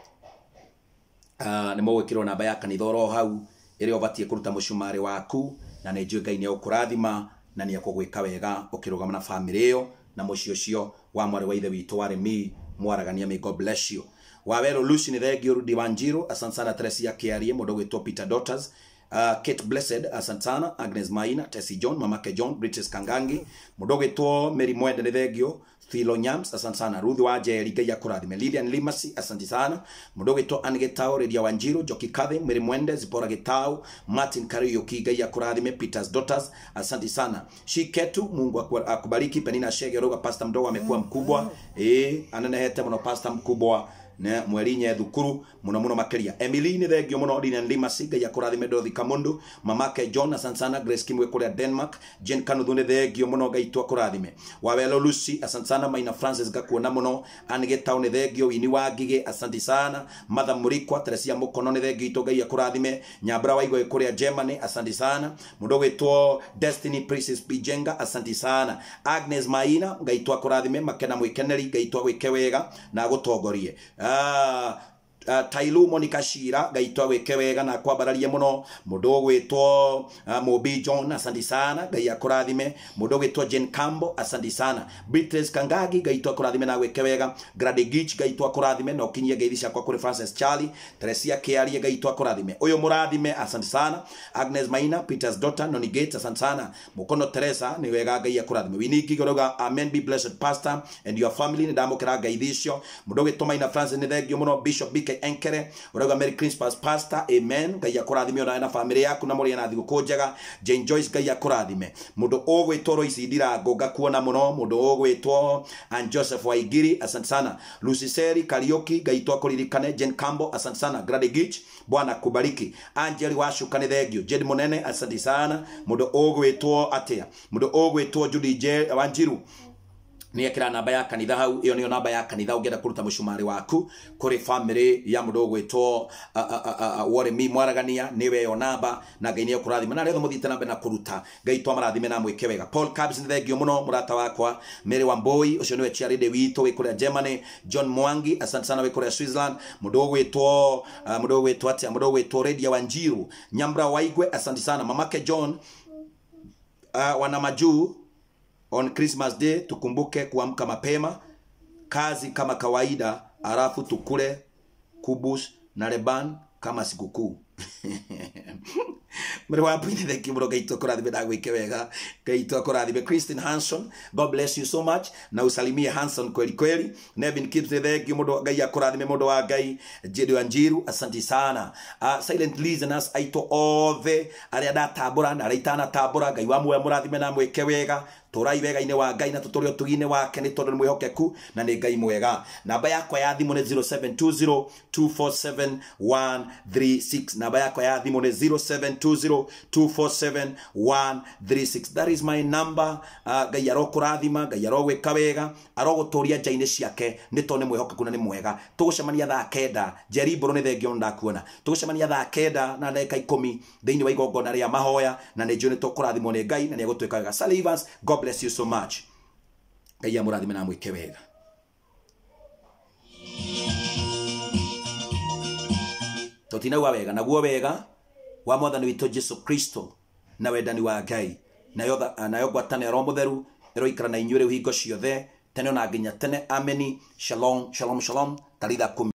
Ah, nĩ mũgwĩkĩrwo namba ya kanitha ro hau ĩrĩa ũbatiĩ kũruta mũcumarĩ waku na nĩ Ngai nĩ agũkũrathima na nĩ akũgwĩka wega ũkĩrũgama na family ĩyo na mũciĩ ũcio wa mwarĩ wa ithe witũ warĩmi mwaragania. May God bless you. Wawero Lucy ni thegio Rudi Wanjiru, asante sana. Teresia Kiarie, mudogo wetu Peter Daughters, uh, Kate Blessed, asante sana. Agnes Maina, Tessie John, mamake John, British Kangangi, mudogo wetu Mary Mwende ni thegio Philo Nyams, asante sana. Ruthi Waje Ligaya Kuradime, Lilian Limasi, asante sana. Mudogo wetu Angetao, Redia Wanjiru, Joki Kathe, Mary Mwende, Zipora Getao, Martin Kariuki, Gaya Kuradime, Peter's Daughters, asante sana. Shiketu, Mungu akubariki. Penina Shege Roga, Pastor mdogo amekuwa mkubwa. Eh, ananehete mno Pastor mkubwa ne mwerinye thukuru muno muno makeria. Emily ni thegio muno Lilian Limasi, Gaya Kuradime Dothi Kamundu, mamake John, asante sana. Grace Kimwe kule Denmark, Jen Kanuthu ni thegio muno Gaitwa Kuradime. Wawelo Lucy, asante sana. Maina Francis gakuona muno. Angetao ni thegio Wini Wagige, asante sana. Mother Murikwa, Teresia Mukono ni thegio ito Gaya Kuradime. Nyabra Waigwe kule Germany, asante sana. Mudogo wetu Destiny Princess Bijenga, asante sana. Agnes Maina Gaitwa Kuradime, makena mwikeneri Gaitwa wekewega na gutogorie. Ah, uh, Tailu Monica Shira Gaitwa weke wega na kwabararia muno. Mudogo wetu uh, Mobi John, asante sana. Gaya Kuradime. Mudogo wetu Jen Cambo, asante sana. Beatrice Kangagi Gaitwa Kuradime na weke wega. Grady Gitch Gaitwa Kuradime na okinyia gaidhisha kwa kule Francis Charlie. Teresia Kiarie Gaitwa Kuradime. Oyo Muradime, asante sana. Agnes Maina, Peter's Daughter, Noni Gates, asante sana. Mukono Teresa ni wega Gaya Kuradime. Winiki Goroga, amen, be blessed pastor and your family. Ndamo kira gaidhisho. Mudogo wetu Maina Francis ni thegio muno. Bishop B K Enkere, uraga Merry Christmas pastor, amen. Gaya Kuradime ona na family yaku na muri na thiguku njega. Jane Joyce Gaya Kuradime. Mudo ogwetwo Royce Ndira ngoga kuona muno. Mudo ogwetwo and Joseph Waigiri, asante sana. Lucy Seri Karioki Gaitwa kuririkane. Jen Cambo, asante sana. Grady Gitch, Bwana kubariki. Angeli Washuka ni thegio. Jed Munene, asante sana. Mudo ogwetwo atia. Mudo ogwetwo Judy J Wanjiru ni ekira namba ya kanitha hau. Iyo niyo namba ya kanitha ungenda kuruta mushumari waku kuri family ya mudogo wetu warimi mwaragania. Niwe yo namba na Ngai ni akurathima na retho muthite namba na kuruta. Ngai twa marathime na mwike wega. Paul Cabs ni thegio muno murata wakwa. Mary Wambui ucio niwe chiarinde witu we kuri Germany. John Mwangi, asante sana we kuri Switzerland. Mudogo wetu uh, mudogo wetu atia mudogo wetu Redia Wanjiru. Nyambra Waigwe, asante sana. Mamake John uh, wana majuu on Christmas Day tukumbuke kuamka mapema, kazi kama kawaida, arafu tukule kubus na reban kama sikukuu. Mre wapi ni theki bro Gaitwa Kuradime na weke wega. Gaitwa Kuradime. Christine Hanson, God bless you so much. Na usalimie Hanson kweli kweli. Nevin Kips ni theki mudo Gaya Kuradime mudo wa Gai Jedi Wanjiru, asante sana. Uh, silent listeners aito othe aria da tabora na reitana tabora Gai wa mwe muradime na mweke wega. turai wega-ine wa Ngai na tuturi utugi-ine wake ni tondu ni mwihokeku na ni Ngai mwega. Namba yakwa ya thimu ni zero seven two zero two four seven one three six. Namba yakwa ya thimu ni zero seven two zero two four seven one three six. That is my number. Uh, Ngai arokurathima, Ngai arogwika wega, aroguturia nja-ine ciake ni tondu ni mwihokeku na ni mwega. Tugucemania thaa kenda Jeriboro ni thengio ndakuona. Tugucemania thaa kenda na ndagika ikumi thiini wa igongona ria mahoya na ni njui ni tukurathimwo ni Ngai na ni egutwika wega. Sally Evans, God bless you so much. Ngai amurathime na mwike wega. Tutinauga wega naguo wega wa Mwathani witu Jesu Kristo na wendani wa Ngai nayo nayo ngwatanĩro ro mutheru ĩroikara na inyuĩ rĩu hingo ciothe tene na nginya tene. Ameni. Shalom, shalom, shalom. Talitha kumi.